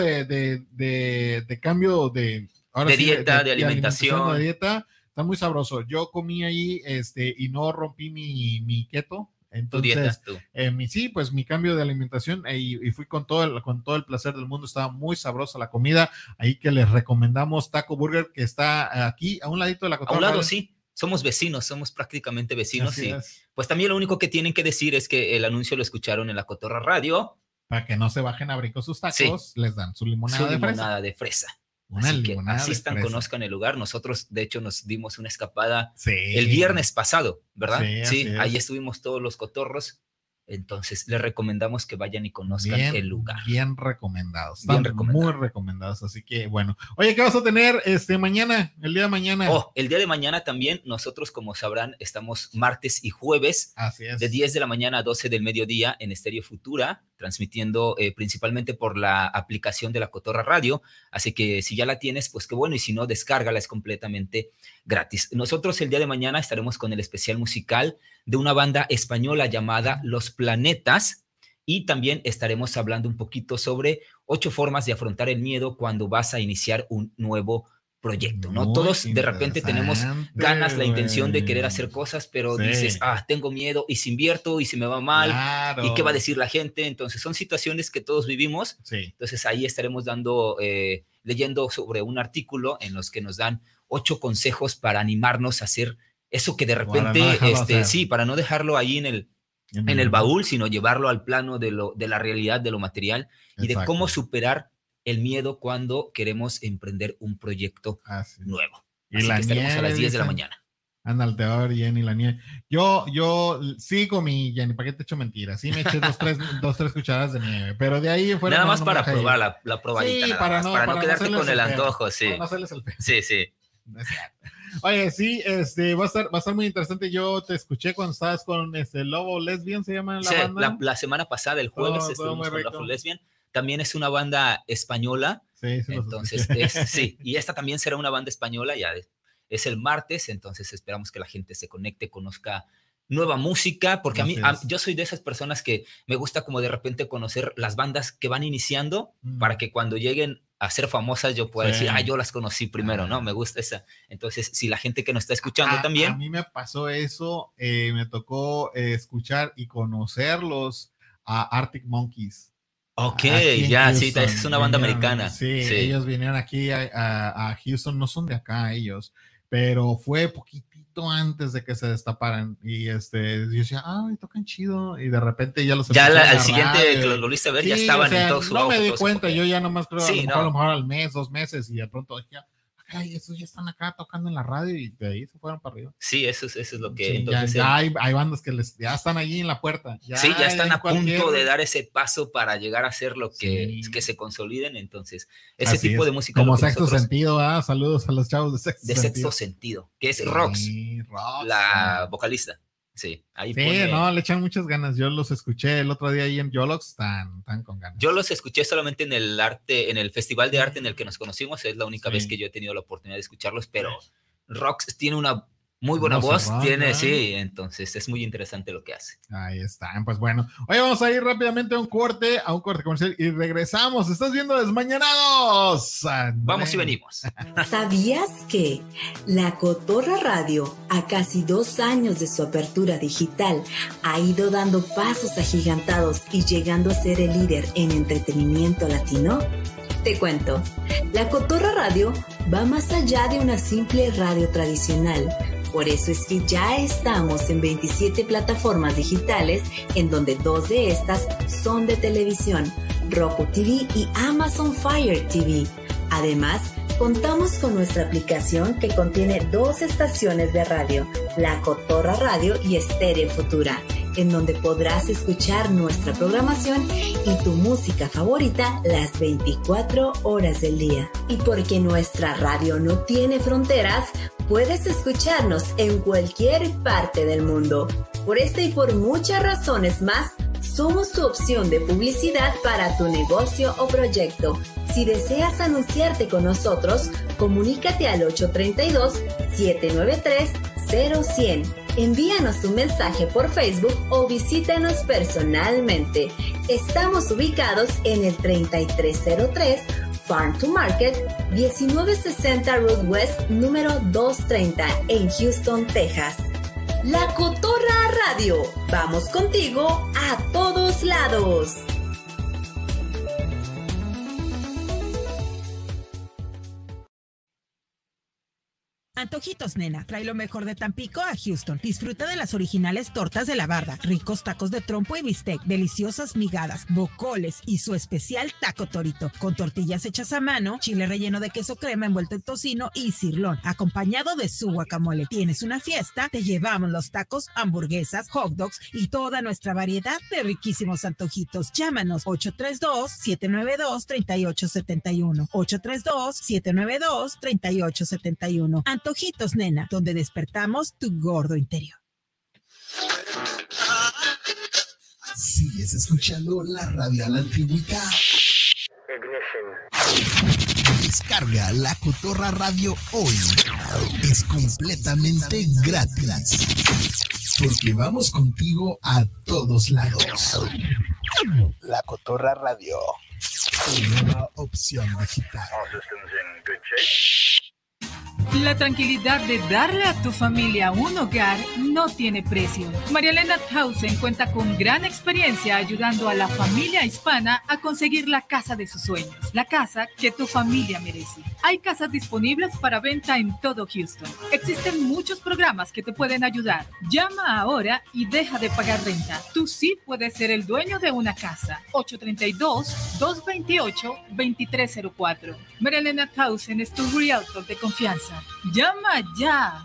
de cambio de dieta, de alimentación, de dieta, está muy sabroso. Yo comí ahí y no rompí mi keto. Entonces, sí, pues mi cambio de alimentación y fui con todo el placer del mundo. Estaba muy sabrosa la comida, ahí que les recomendamos Taco Burger, que está aquí a un ladito de la Cotorra. A un lado, sí, somos vecinos, somos prácticamente vecinos. Así es. Pues también lo único que tienen que decir es que el anuncio lo escucharon en la Cotorra Radio. Para que no se bajen a abrir con sus tacos, les dan su limonada de fresa. Así que asistan, conozcan el lugar. Nosotros, de hecho, nos dimos una escapada el viernes pasado, ¿verdad? Sí, ahí estuvimos todos los cotorros Entonces, les recomendamos que vayan y conozcan el lugar. Bien recomendados. Muy recomendados. Así que, bueno. Oye, ¿qué vas a tener mañana? El día de mañana. El día de mañana también, nosotros, como sabrán, estamos martes y jueves. Así es. De 10 de la mañana a 12 del mediodía en Estéreo Futura, transmitiendo principalmente por la aplicación de La Cotorra Radio. Así que si ya la tienes, pues qué bueno. Y si no, descárgala, es completamente gratis. Nosotros el día de mañana estaremos con el especial musical de una banda española llamada Los Planetas, y también estaremos hablando un poquito sobre 8 formas de afrontar el miedo cuando vas a iniciar un nuevo proyecto, ¿no? Todos de repente tenemos ganas, la intención de querer hacer cosas, pero dices, tengo miedo, y si invierto, y si me va mal, y qué va a decir la gente. Entonces son situaciones que todos vivimos. Entonces ahí estaremos leyendo sobre un artículo en los que nos dan 8 consejos para animarnos a hacer eso que de repente, para no dejarlo ahí en el baúl, sino llevarlo al plano de la realidad, de lo material. Exacto. Y de cómo superar el miedo cuando queremos emprender un proyecto nuevo. Así que estaremos a las 10 de la mañana. Ándale, te va a ver Jenny la nieve. Yo sí comí, Jenny, ¿para qué te echo mentiras? Sí me eché dos, tres cucharadas de nieve, pero de ahí fuera. Nada más para probar la probadita. Sí, para no quedarte con el antojo, sí. Para no hacerles el feo. Sí. Oye, sí, va a estar muy interesante. Yo te escuché cuando estabas con Lobo Lesbian, ¿se llama la banda? La semana pasada, el jueves, estuvimos con Lobo Lesbian. También es una banda española. Sí, entonces, y esta también será una banda española, ya es el martes, entonces esperamos que la gente se conecte, conozca nueva música, porque yo soy de esas personas que me gusta como de repente conocer las bandas que van iniciando, para que cuando lleguen a ser famosas yo pueda decir, yo las conocí primero, ¿no? Me gusta esa. Entonces, si la gente que nos está escuchando también. A mí me pasó eso, me tocó escuchar y conocerlos a Arctic Monkeys. Ok, ya, sí, es una banda americana. Sí, ellos vinieron aquí a Houston, no son de acá ellos, pero fue poquitito antes de que se destaparan, y yo decía, tocan chido, y de repente ya los al siguiente que lo volviste a ver, ya estaban en todo su auge. No me di cuenta, yo ya nomás creo a lo mejor al mes, 2 meses, y de pronto dije, esos ya están acá tocando en la radio, y de ahí se fueron para arriba. Sí, eso es lo que... entonces ya hay bandas que ya están allí en la puerta. Ya están a punto de dar ese paso para llegar a hacer lo que se consoliden. Entonces, ese tipo de música... Como Sexto Sentido, saludos a los chavos de Sexto Sentido, que es Rox, la vocalista. Sí, ahí le echan muchas ganas. Yo los escuché el otro día ahí en Yolox, están con ganas. Yo los escuché solamente en el Festival de Arte en el que nos conocimos. Es la única vez que yo he tenido la oportunidad de escucharlos, pero Rox tiene una muy buena voz, entonces es muy interesante lo que hace. Ahí están, pues bueno. Oye, vamos a ir rápidamente a un corte comercial y regresamos. ¿Estás viendo Desmañanados? Vamos y venimos. ¿Sabías que La Cotorra Radio, a casi 2 años de su apertura digital, ha ido dando pasos agigantados y llegando a ser el líder en entretenimiento latino? Te cuento, La Cotorra Radio va más allá de una simple radio tradicional. Por eso es que ya estamos en 27 plataformas digitales, en donde 2 de estas son de televisión, Roku TV y Amazon Fire TV. Además, contamos con nuestra aplicación que contiene 2 estaciones de radio, La Cotorra Radio y Estéreo Futura, en donde podrás escuchar nuestra programación y tu música favorita las 24 horas del día. Y porque nuestra radio no tiene fronteras, puedes escucharnos en cualquier parte del mundo. Por esta y por muchas razones más, somos tu opción de publicidad para tu negocio o proyecto. Si deseas anunciarte con nosotros, comunícate al 832-793-0100. Envíanos un mensaje por Facebook o visítanos personalmente. Estamos ubicados en el 3303 Farm to Market, 1960 Road West, número 230, en Houston, Texas. La Cotorra Radio. Vamos contigo a todos lados. Antojitos Nena trae lo mejor de Tampico a Houston. Disfruta de las originales tortas de la barda, ricos tacos de trompo y bistec, deliciosas migadas, bocoles y su especial taco torito, con tortillas hechas a mano, chile relleno de queso crema envuelto en tocino y cirlón, acompañado de su guacamole. ¿Tienes una fiesta? Te llevamos los tacos, hamburguesas, hot dogs y toda nuestra variedad de riquísimos antojitos. Llámanos 832-792-3871. 832-792-3871. Antojitos Nena, donde despertamos tu gordo interior. Sigues escuchando la radio a la antigüita. Descarga La Cotorra Radio hoy. Es completamente gratis. Porque vamos contigo a todos lados. La Cotorra Radio. Tu nueva opción digital. La tranquilidad de darle a tu familia un hogar no tiene precio. María Elena Tausen cuenta con gran experiencia ayudando a la familia hispana a conseguir la casa de sus sueños, la casa que tu familia merece. Hay casas disponibles para venta en todo Houston. Existen muchos programas que te pueden ayudar. Llama ahora y deja de pagar renta. Tú sí puedes ser el dueño de una casa. 832-228-2304. María Elena Tausen es tu realtor de confianza. ¡Llama ya!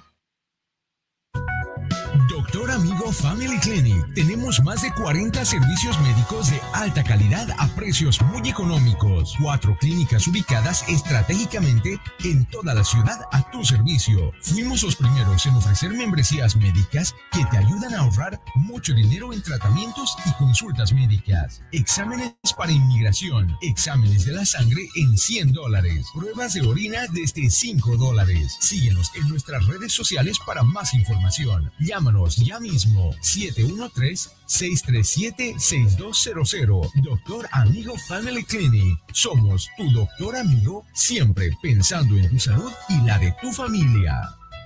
Doctor Amigo Family Clinic. Tenemos más de 40 servicios médicos de alta calidad a precios muy económicos. 4 clínicas ubicadas estratégicamente en toda la ciudad a tu servicio. Fuimos los primeros en ofrecer membresías médicas que te ayudan a ahorrar mucho dinero en tratamientos y consultas médicas. Exámenes para inmigración. Exámenes de la sangre en $100. Pruebas de orina desde $5. Síguenos en nuestras redes sociales para más información. Llámanos ya mismo, 713-637-6200. Doctor Amigo Family Clinic. Somos tu doctor amigo, siempre pensando en tu salud y la de tu familia.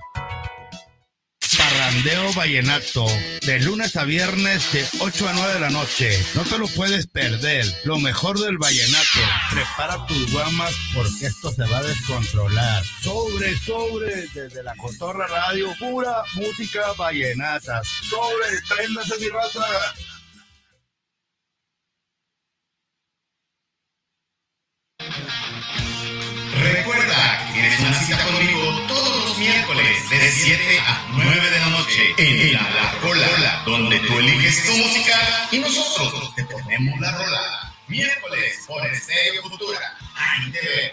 Parrandeo Vallenato, de lunes a viernes de 8 a 9 de la noche. No te lo puedes perder, lo mejor del vallenato. Prepara tus guamas porque esto se va a descontrolar. Sobre, desde La Cotorra Radio, pura música vallenata. Sobre, préndase mi raza. Recuerda que tienes una cita conmigo todos los miércoles de 7 a 9 de la noche en La Rola, donde tú eliges tu música y nosotros te ponemos la rola. Miércoles por Estéreo Futura. Ahí te veo.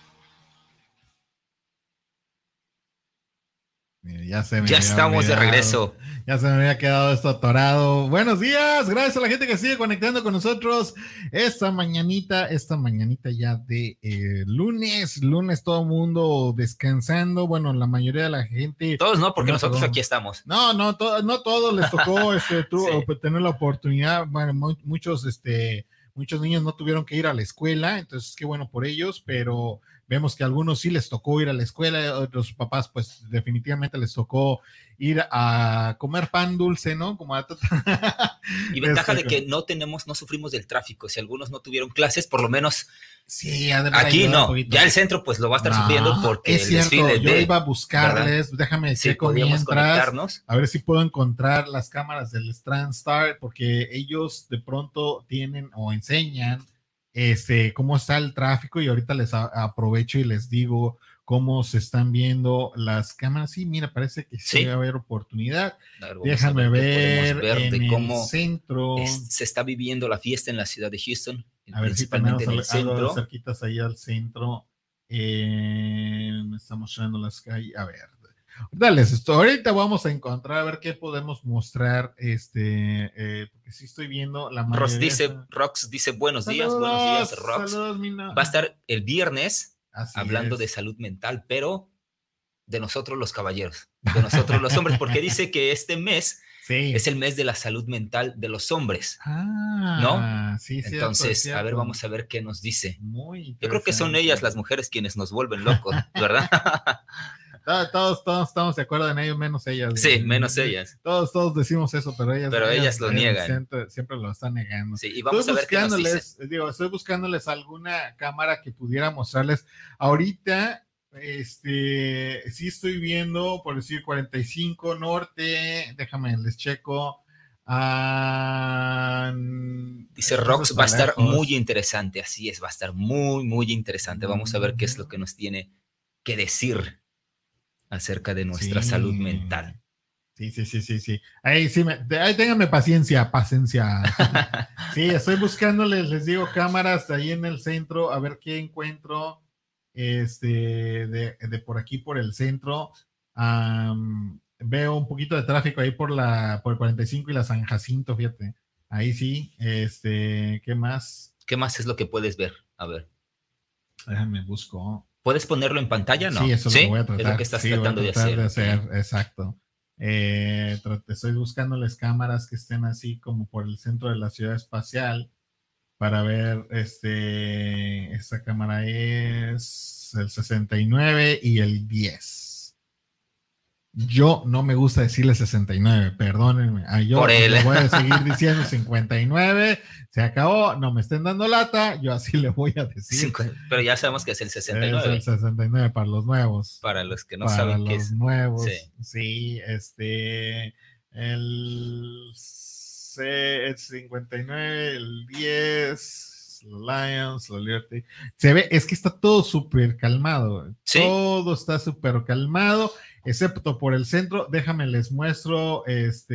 Ya estamos de regreso. Ya se me había quedado esto atorado. Buenos días, gracias a la gente que sigue conectando con nosotros esta mañanita ya de lunes, todo el mundo descansando. Bueno, la mayoría de la gente. Todos no, porque nosotros aquí estamos. No todos les tocó tener la oportunidad. Bueno, muchos niños no tuvieron que ir a la escuela, entonces qué bueno por ellos, pero vemos que a algunos sí les tocó ir a la escuela, otros papás pues definitivamente les tocó ir a comer pan dulce, ¿no? Y ventaja de que no sufrimos del tráfico. Si algunos no tuvieron clases, por lo menos sí, aquí no. Ya el centro pues lo va a estar sufriendo porque es cierto, yo iba a buscarles, ¿verdad? Déjame checo mientras, a ver si puedo encontrar las cámaras del Strand Star, porque ellos de pronto tienen o enseñan cómo está el tráfico, y ahorita les aprovecho y les digo cómo se están viendo las cámaras. Sí, mira, parece que sí va a haber oportunidad. Déjame ver en cómo el centro. Se está viviendo la fiesta en la ciudad de Houston. A ver si tenemos algo cerquitas ahí al centro. Me está mostrando las calles. A ver, dales esto. Ahorita vamos a encontrar, a ver qué podemos mostrar. Porque sí estoy viendo la mayoría. Rox dice buenos días, Rox. Saludos, va a estar el viernes hablando de salud mental, pero de nosotros los caballeros, de nosotros los hombres, porque dice que este mes es el mes de la salud mental de los hombres, ¿no? Sí, entonces, cierto. A ver, vamos a ver qué nos dice. Muy Yo creo que son ellas las mujeres quienes nos vuelven locos, ¿verdad? Todos estamos de acuerdo en ello, menos ellas. Sí, menos ellas. Todos decimos eso, pero ellas lo niegan. Siempre lo están negando. Sí, y vamos a ver qué nos dice. Estoy buscándoles alguna cámara que pudiera mostrarles. Ahorita Sí estoy viendo, por decir 45 norte, déjame, les checo. Dice Rox, va a estar muy interesante, así es, va a estar muy, muy interesante. Vamos a ver qué es lo que nos tiene que decir acerca de nuestra salud mental. Sí. Ahí ténganme paciencia. Sí, estoy buscándoles, les digo, cámaras de ahí en el centro, a ver qué encuentro, de por aquí, por el centro. Veo un poquito de tráfico ahí por el 45 y la San Jacinto, fíjate. Ahí sí, ¿qué más? ¿Qué más es lo que puedes ver? A ver. Déjame busco. ¿Puedes ponerlo en pantalla? No. Sí, eso es lo que voy a tratar. Es lo que estás tratando de hacer. Exacto. Estoy buscándoles cámaras que estén así como por el centro de la ciudad espacial para ver, esta cámara es el 69 y el 10. Yo no me gusta decirle 69, perdónenme. Yo le voy a seguir diciendo 59, se acabó, no me estén dando lata, yo así le voy a decir. Pero ya sabemos que es el 69. Es el 69 para los nuevos. Para los que no saben qué es. Para los nuevos, sí. El 59, el 10, Lions, la Liberty. Se ve, es que está todo súper calmado. ¿Sí? Todo está súper calmado, excepto por el centro. Déjame les muestro, a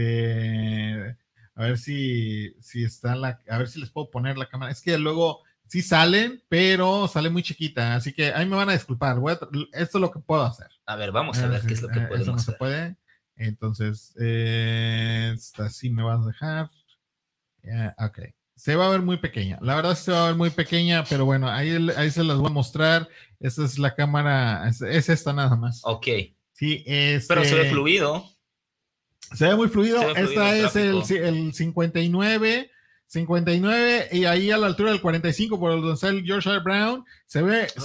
ver si está a ver si les puedo poner la cámara. Es que luego sí salen, pero sale muy chiquita, así que ahí me van a disculpar. Esto es lo que puedo hacer. A ver, vamos a ver qué es lo que podemos hacer. No se puede. Entonces, así me vas a dejar. Ok. Se va a ver muy pequeña. La verdad se va a ver muy pequeña, pero bueno, ahí se las voy a mostrar. Esta es la cámara, es esta nada más. Ok. Sí, pero se ve fluido. Se ve muy fluido. Esta es el 59 y ahí a la altura del 45 por donde está el George R. Brown, se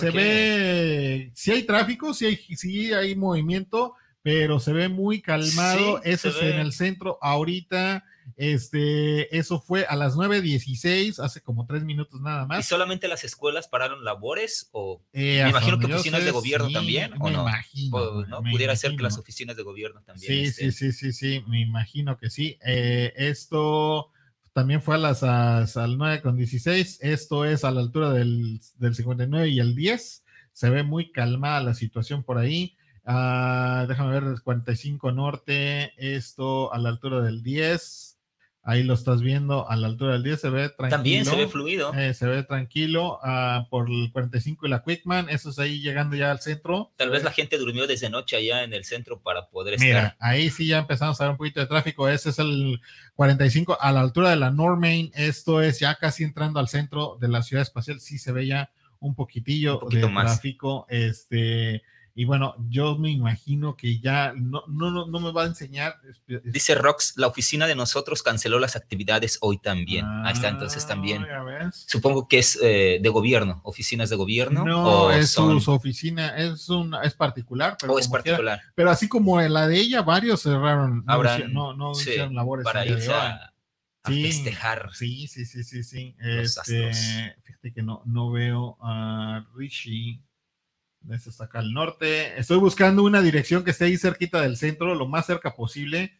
ve, sí hay tráfico, sí hay movimiento, pero se ve muy calmado. Sí, eso es en el centro ahorita. Eso fue a las 9:16, hace como 3 minutos nada más. ¿Y solamente las escuelas pararon labores? ¿O me imagino que oficinas de gobierno también? ¿O no? Pudiera ser que las oficinas de gobierno también. Sí, me imagino que sí. Esto también fue a las 9:16. Esto es a la altura del 59 y el 10. Se ve muy calmada la situación por ahí. Déjame ver, el 45 norte, esto a la altura del 10. Ahí lo estás viendo a la altura del 10, se ve tranquilo. También se ve fluido. Se ve tranquilo por el 45 y la Quickman, eso es ahí llegando ya al centro. Tal vez la gente durmió desde noche allá en el centro para poder estar. Mira, ahí sí ya empezamos a ver un poquito de tráfico. Ese es el 45 a la altura de la North Main. Esto es ya casi entrando al centro de la ciudad espacial. Sí se ve ya un poquito de más tráfico. Y bueno, yo me imagino que ya no me va a enseñar. Dice Rox, la oficina de nosotros canceló las actividades hoy también. Ahí está, entonces también. Supongo que es de gobierno, oficinas de gobierno. No, es su oficina, es particular. Pero es particular. Pero así como la de ella, varios cerraron. No hicieron labores. Para irse a festejar. Sí. Fíjate que no veo a Richie. Este está acá al norte. Estoy buscando una dirección que esté ahí cerquita del centro, lo más cerca posible.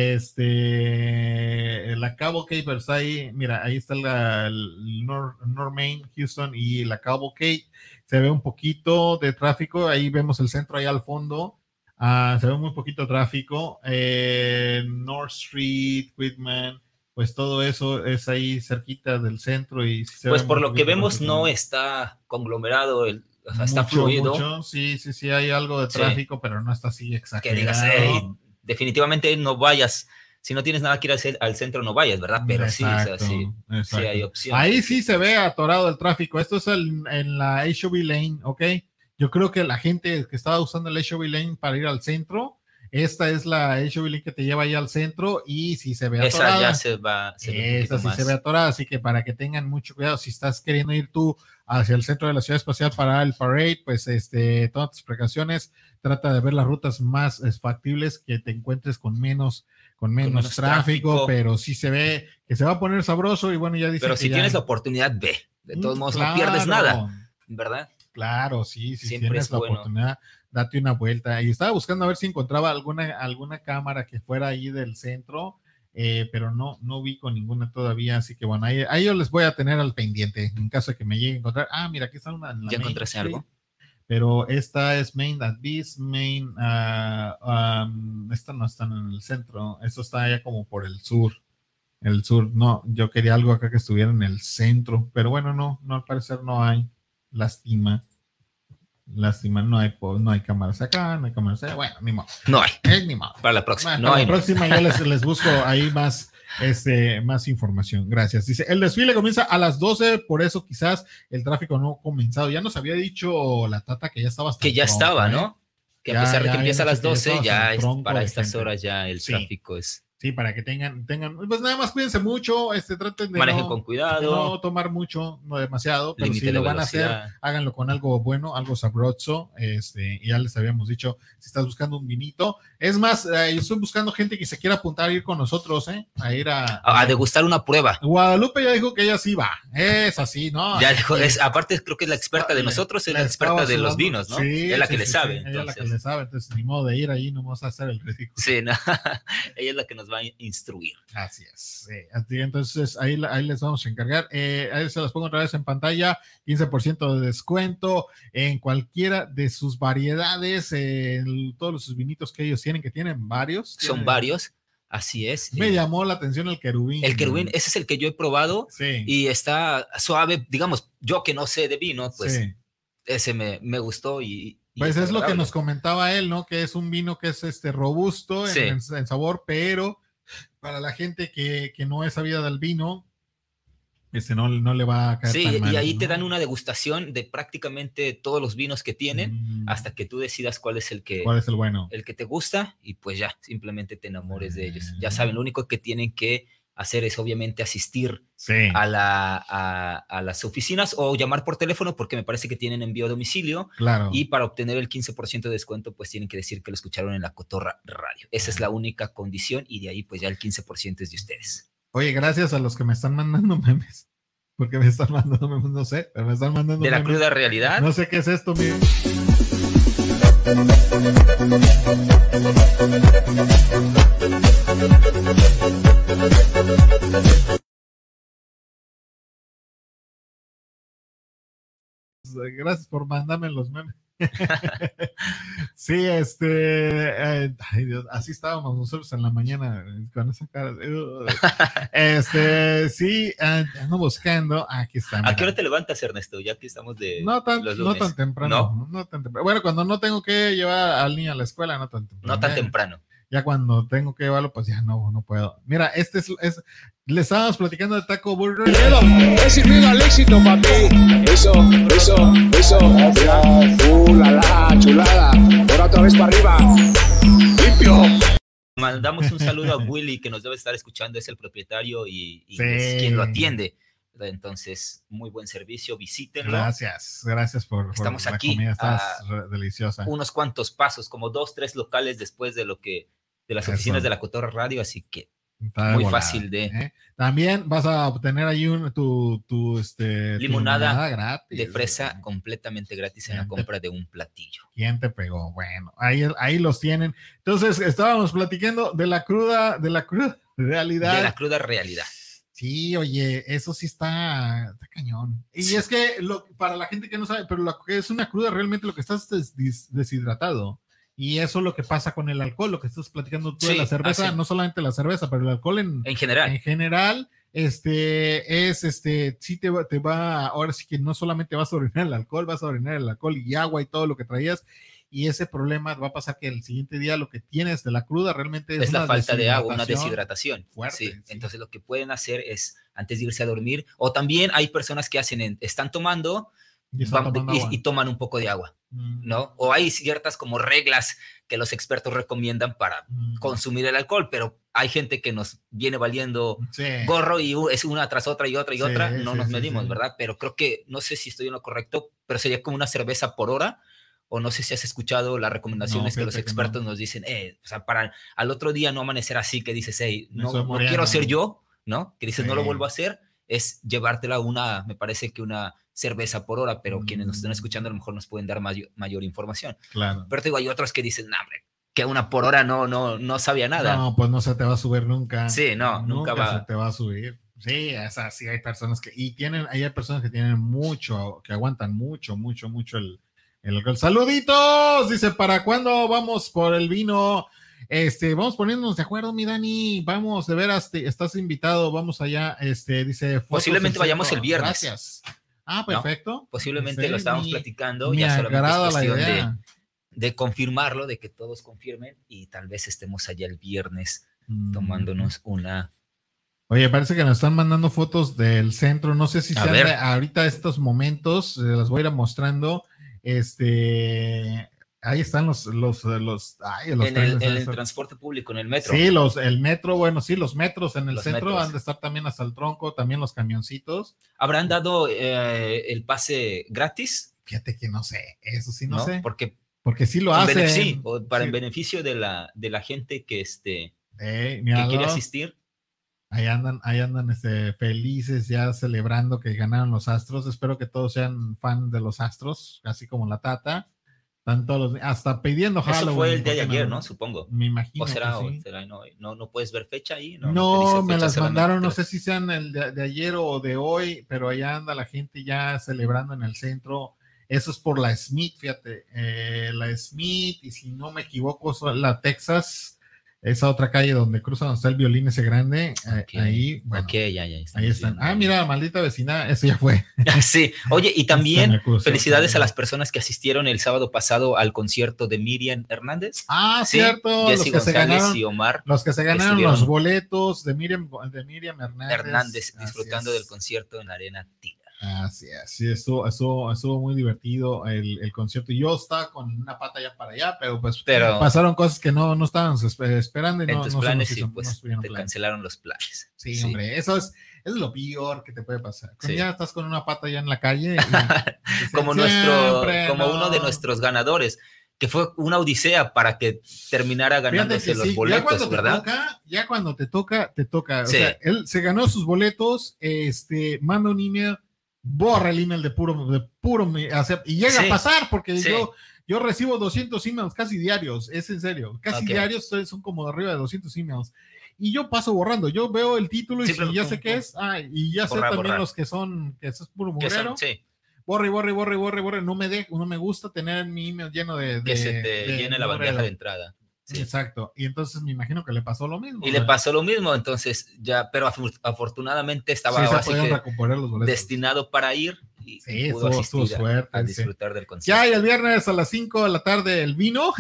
La Cavalcade está ahí. Mira, ahí está el North Main, Houston y la Cavalcade. Se ve un poquito de tráfico. Ahí vemos el centro ahí al fondo. Se ve muy poquito tráfico. North Street, Whitman, pues todo eso es ahí cerquita del centro. Y pues por lo que vemos no está conglomerado está fluido. Sí, hay algo de tráfico, pero no está así exagerado. Que digas, definitivamente no vayas. Si no tienes nada que ir al centro, no vayas, ¿verdad? Pero exacto, sí hay opción. Ahí sí se ve atorado el tráfico. Esto es en la HOV Lane, ¿ok? Yo creo que la gente que estaba usando el HOV Lane para ir al centro, esta es la HOV Lane que te lleva ahí al centro y si se ve atorada. Esa ya se va. Esa sí se ve atorada, así que para que tengan mucho cuidado, si estás queriendo ir tú hacia el centro de la ciudad espacial para el parade, pues toma tus precauciones, trata de ver las rutas más factibles, que te encuentres con menos tráfico, pero sí se ve que se va a poner sabroso y bueno, ya dice. Pero si tienes la oportunidad, ve. De todos modos, no pierdes nada, ¿verdad? Claro, sí, si siempre tienes es la bueno. oportunidad, date una vuelta. Y estaba buscando a ver si encontraba alguna cámara que fuera ahí del centro, pero no vi con ninguna todavía, así que bueno, ahí yo les voy a tener al pendiente en caso de que me llegue a encontrar. Ah, mira, aquí está una. ¿Ya encontraste algo? Pero esta es Main at Beast, esta no está en el centro, esto está allá como por el sur. No, yo quería algo acá que estuviera en el centro, pero bueno, no, al parecer no hay. Lástima, no hay cámaras acá, no hay cámaras allá, bueno, ni modo. No hay. Ni modo. Para la próxima. Bueno, para la próxima yo les busco ahí más información. Gracias. Dice, el desfile comienza a las 12, por eso quizás el tráfico no ha comenzado. Ya nos había dicho la Tata que ya estaba hasta que ya tronco, estaba, ¿no? Que a pesar de que empieza a las 12, ya para estas horas ya el tráfico es... Sí, para que tengan, pues nada más cuídense mucho, traten de manejen con cuidado, no tomar mucho, no demasiado, pero si lo van a hacer, háganlo con algo bueno, algo sabroso, y ya les habíamos dicho, si estás buscando un vinito, es más, yo estoy buscando gente que se quiera apuntar a ir con nosotros, a ir a degustar una prueba. Guadalupe ya dijo que ella sí va, es así, ¿no? Ya dijo, aparte creo que es la experta de nosotros, es la experta de los vinos, ¿no? Sí, es la que le sabe. Ella es la que le sabe, entonces ni modo de ir ahí, no vamos a hacer el ridículo. Sí, no, ella es la que nos va a instruir. Así es. Entonces ahí les vamos a encargar. Ahí se las pongo otra vez en pantalla. 15% de descuento en cualquiera de sus variedades, todos sus vinitos que ellos tienen, que tienen varios. Son varios. Así es. Me llamó la atención el querubín. El querubín, ese es el que yo he probado. Sí. Y está suave. Digamos, yo que no sé de vino, pues sí. Ese me gustó y pues es lo que nos comentaba él, ¿no? Que es un vino que es robusto en sabor, pero para la gente que no es sabida del vino, no le va a caer tan mal. Sí, y ahí te dan una degustación de prácticamente todos los vinos que tienen, hasta que tú decidas cuál es el bueno, el que te gusta, y pues ya, simplemente te enamores de ellos. Ya saben, lo único que tienen que hacer es obviamente asistir a las oficinas o llamar por teléfono, porque me parece que tienen envío a domicilio. Claro. Y para obtener el 15% de descuento, pues tienen que decir que lo escucharon en La Cotorra Radio. Esa es la única condición, y de ahí pues ya el 15% es de ustedes. Oye, gracias a los que me están mandando memes, porque me están mandando memes, no sé, pero me están mandando ¿De memes. La Cruda Realidad? No sé qué es esto, miren. Gracias por mandarme los memes. Sí, ay Dios, así estábamos nosotros en la mañana con esa cara. Sí, ando buscando. Aquí está. ¿A qué hora te levantas, Ernesto? Ya que estamos de no tan temprano. No tan temprano. Bueno, cuando no tengo que llevar al niño a la escuela, no tan temprano. No tan temprano. Ya cuando tengo que llevarlo, pues ya no puedo. Mira, le estábamos platicando de Taco Burger. Es ir miedo al éxito, papi. Eso. La chulada. Ahora otra vez para arriba. Limpio. Mandamos un saludo a Willy, que nos debe estar escuchando, es el propietario y es quien lo atiende. Entonces, muy buen servicio, visítenlo. Gracias por Estamos la aquí, comida, está deliciosa. Unos cuantos pasos, como 2-3 locales después de las oficinas de La Cotorra Radio, así que muy fácil de... También vas a obtener ahí tu limonada gratis, de fresa completamente gratis en la compra de un platillo. ¿Quién te pegó? Bueno, ahí los tienen. Entonces, estábamos platicando de la cruda realidad. De la cruda realidad. Sí, oye, eso sí está cañón. Y es que para la gente que no sabe, pero lo que es una cruda, realmente lo que estás es deshidratado. Y eso es lo que pasa con el alcohol, lo que estás platicando tú de la cerveza, no solamente la cerveza, pero el alcohol en general. En general, sí te va, ahora sí que no solamente vas a orinar el alcohol, vas a orinar el alcohol y agua y todo lo que traías. Y ese problema va a pasar que el siguiente día lo que tienes de la cruda realmente es la falta de agua, una deshidratación fuerte. Sí. Entonces lo que pueden hacer es, antes de irse a dormir, o también hay personas que están tomando y toman un poco de agua, ¿no? O hay ciertas como reglas que los expertos recomiendan para consumir el alcohol, pero hay gente que nos viene valiendo gorro y es una tras otra y otra y otra, no nos medimos, ¿verdad? Pero creo que, no sé si estoy en lo correcto, pero sería como una cerveza por hora, o no sé si has escuchado las recomendaciones que los expertos nos dicen, o sea, para al otro día no amanecer así, que dices, no quiero ser yo, ¿no? Que dices, no lo vuelvo a hacer, es llevártela me parece que una cerveza por hora, pero quienes nos están escuchando a lo mejor nos pueden dar mayor información. Claro. Pero te digo, hay otros que dicen, no, hombre, que una por hora no sabía nada. No, pues no se te va a subir nunca. Sí, nunca va. Se te va a subir. Sí, es así, hay personas que, hay personas que tienen mucho, que aguantan mucho el alcohol. ¡Saluditos! Dice, ¿para cuándo vamos por el vino? Vamos poniéndonos de acuerdo, mi Dani. Vamos, de veras, estás invitado, vamos allá. Dice, posiblemente vayamos el viernes. Gracias. Ah, perfecto. ¿No? Posiblemente lo estábamos platicando. Ya solamente es cuestión de confirmarlo, de que todos confirmen y tal vez estemos allá el viernes tomándonos una. Oye, parece que nos están mandando fotos del centro. No sé si sean ahorita estos momentos, las voy a ir mostrando. Ahí están los en el transporte público, en el metro. Sí, el metro, bueno, sí, los metros en el centro han de estar también hasta el tronco, también los camioncitos. ¿Habrán dado el pase gratis? Fíjate que no sé, eso sí no sé. Porque sí lo hacen. Sí, en beneficio de la gente que quiere asistir. Ahí andan felices ya celebrando que ganaron los Astros. Espero que todos sean fan de los Astros, así como la Tata. Están todos hasta pidiendo Halloween. Eso fue el día de ayer, ¿no? Supongo. Me imagino. ¿O será? Sí. ¿No puedes ver fecha ahí? No, me las mandaron, no sé si sean el de ayer o de hoy, pero allá anda la gente ya celebrando en el centro. Eso es por la Smith, fíjate. La Smith, y si no me equivoco, la Texas. Esa otra calle donde cruza, donde está el violín ese grande, ahí, bueno, ya ahí están. Mira, maldita vecina, eso ya fue. Sí, oye, y también felicidades a las personas que asistieron el sábado pasado al concierto de Miriam Hernández. Sí, cierto, Jessy González y Omar. Los que se ganaron los boletos de Miriam Hernández disfrutando del concierto en Arena Tigre. Así, estuvo muy divertido el concierto. Yo estaba con una pata ya para allá, pero pasaron cosas que no estaban esperando y en tus planes se te cancelaron los planes. Sí, hombre, eso es lo peor que te puede pasar. Cuando ya estás con una pata ya en la calle. Como uno de nuestros ganadores, que fue una odisea para que terminara ganándose los boletos, ¿verdad? Ya cuando te toca. O sea, él se ganó sus boletos, manda un email, borra el email de puro y llega a pasar porque yo recibo 200 emails casi diarios, es en serio, casi diarios, son como arriba de 200 emails y yo paso borrando, yo veo el título y ya sé qué es, y ya sé también los que es puro mugrero, borre, no me gusta tener mi email lleno de que se te llene la bandeja de entrada. Sí. Exacto, y entonces me imagino que le pasó lo mismo. Y le pasó lo mismo, entonces ya, pero afortunadamente estaba destinado para ir y pudo asistir a disfrutar del concierto. Ya, y el viernes a las 5 de la tarde el vino.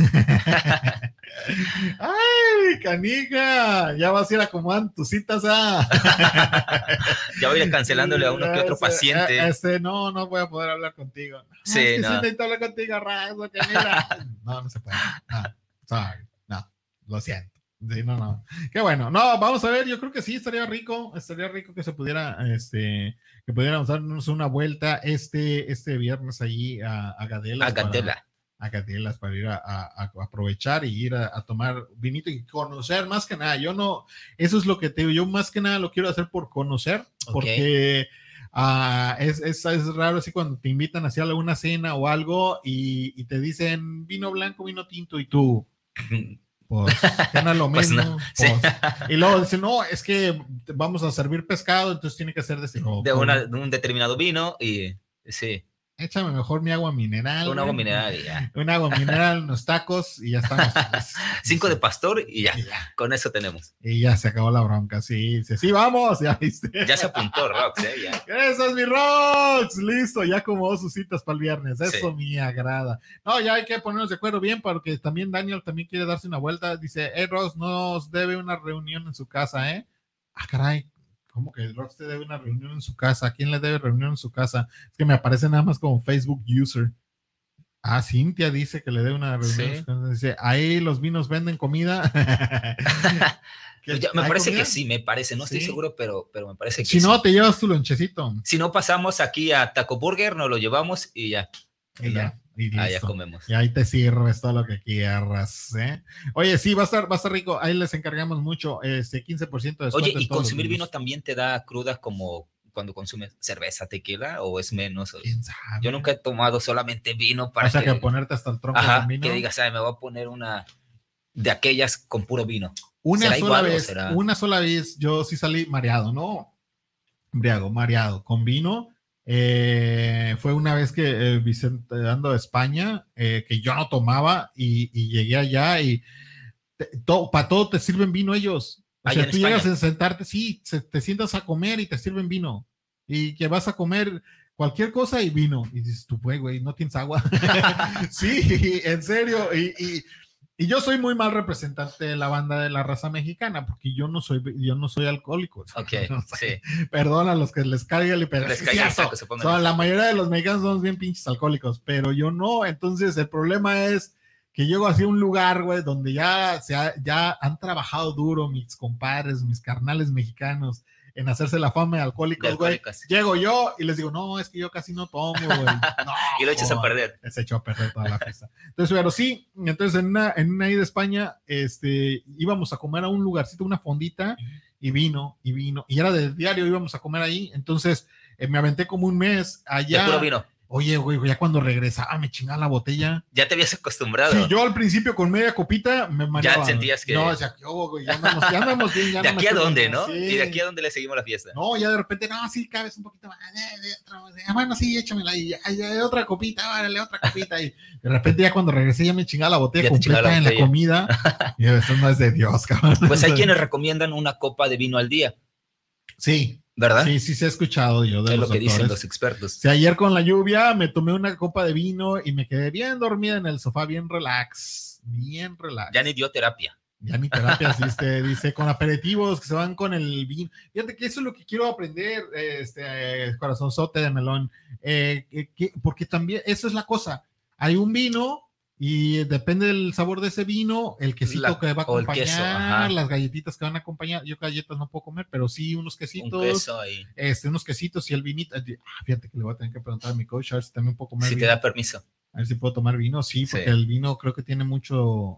¡Ay, canija! Ya vas a ir acomodando tus citas. Ya voy a ir cancelándole a uno que otro paciente. No voy a poder hablar contigo. Sí, no. Necesito hablar contigo, Razo, que mira. No se puede. Sorry. Lo siento. Sí, no. Qué bueno. No, vamos a ver, yo creo que sí, estaría rico que se pudiera, que pudiéramos darnos una vuelta este viernes allí a Gadelas. A Gadelas para ir a aprovechar y ir a tomar vinito y conocer más que nada. Eso es lo que te digo, yo más que nada lo quiero hacer por conocer, porque es raro así cuando te invitan hacia alguna cena o algo y te dicen vino blanco, vino tinto y tú... Pues gana lo mismo. Y luego dicen, no, es que vamos a servir pescado, entonces tiene que ser de un determinado vino y sí. Échame mejor mi agua mineral. Un agua mineral y ya. Un agua mineral, unos tacos y ya estamos. 5 de pastor y ya. Con eso tenemos. Y ya se acabó la bronca. Sí, vamos. Ya viste. Ya se apuntó Rox, ya. Eso es mi Rox. Listo, ya acomodó sus citas para el viernes. Eso me agrada. No, ya hay que ponernos de acuerdo bien porque también Daniel también quiere darse una vuelta. Dice, Rox nos debe una reunión en su casa, ¿eh? Caray. ¿Cómo que el Rox te debe una reunión en su casa? ¿A quién le debe reunión en su casa? Es que me aparece nada más como Facebook user. Cintia dice que le debe una reunión. Sí. Dice, ahí los vinos venden comida. Me parece comida? Que sí, me parece. No estoy seguro, pero me parece que si no, te llevas tu lonchecito. Si no, pasamos aquí a Taco Burger, nos lo llevamos y ya. Y ya comemos. Y ahí te sirves todo lo que quieras, ¿eh? Oye, sí, va a estar rico. Ahí les encargamos mucho, 15% de descuento. Oye, y consumir vino también te da cruda como cuando consumes cerveza, tequila, o es menos? Yo nunca he tomado solamente vino para que ponerte hasta el tronco de vino. Que digas, me voy a poner una de aquellas con puro vino. Una sola vez yo sí salí mareado, ¿no? Mareado, con vino. Fue una vez que visitando a España, que yo no tomaba y llegué allá y para todo te sirven vino ellos. O sea, tú llegas a sentarte, sí, te sientas a comer y te sirven vino. Y que vas a comer cualquier cosa y vino. Y dices tú, güey, ¿no tienes agua? Sí, en serio. Y yo soy muy mal representante de la banda de la raza mexicana, porque yo no soy alcohólico. Okay, no sé. Sí. Perdón a los que les caiga el pero la mayoría de los mexicanos somos bien pinches alcohólicos, pero yo no. Entonces el problema es que llego hacia un lugar, güey, donde ya han trabajado duro mis compadres, mis carnales mexicanos en hacerse la fama de alcohólicos, güey. Llego yo y les digo, no, es que yo casi no tomo, güey. No, y lo echas a perder. Se echó a perder toda la fiesta. Entonces, pero sí, entonces en una ida de España, íbamos a comer a un lugarcito, una fondita, y vino, y era de diario, íbamos a comer ahí. Entonces, me aventé como un mes allá. De puro vino. Oye, güey, ya cuando regresaba me chingaba la botella. Ya te habías acostumbrado. Sí, yo al principio con media copita me mareaba. Ya sentías que... No, o sea, güey, ya andamos bien. Ya ¿De aquí a dónde, no? Sí. ¿Y de aquí a dónde le seguimos la fiesta? No, ya de repente, no, sí, cabes un poquito más. Bueno, sí, échamela. Y ya otra copita, vale, otra copita. Y de repente ya cuando regresé ya me chingaba la botella completa en la comida. Y eso no es de Dios, cabrón. Pues hay quienes recomiendan una copa de vino al día. Sí. ¿Verdad? Sí, se ha escuchado yo de es los lo que doctores. dicen los expertos. Sí, ayer con la lluvia me tomé una copa de vino y me quedé bien dormida en el sofá, bien relax. Ya ni dio terapia. Ya ni terapia, dice, con aperitivos que se van con el vino. Fíjate que eso es lo que quiero aprender, corazonzote de melón, porque también, eso es la cosa. Hay un vino y depende del sabor de ese vino, el quesito que va a acompañar, las galletitas que van a acompañar. Yo galletas no puedo comer, pero sí unos quesitos. Un queso ahí. Unos quesitos y el vinito. Fíjate que le voy a tener que preguntar a mi coach a ver si también puedo comer vino. Si te da permiso. A ver si puedo tomar vino, sí, porque el vino creo que tiene mucho...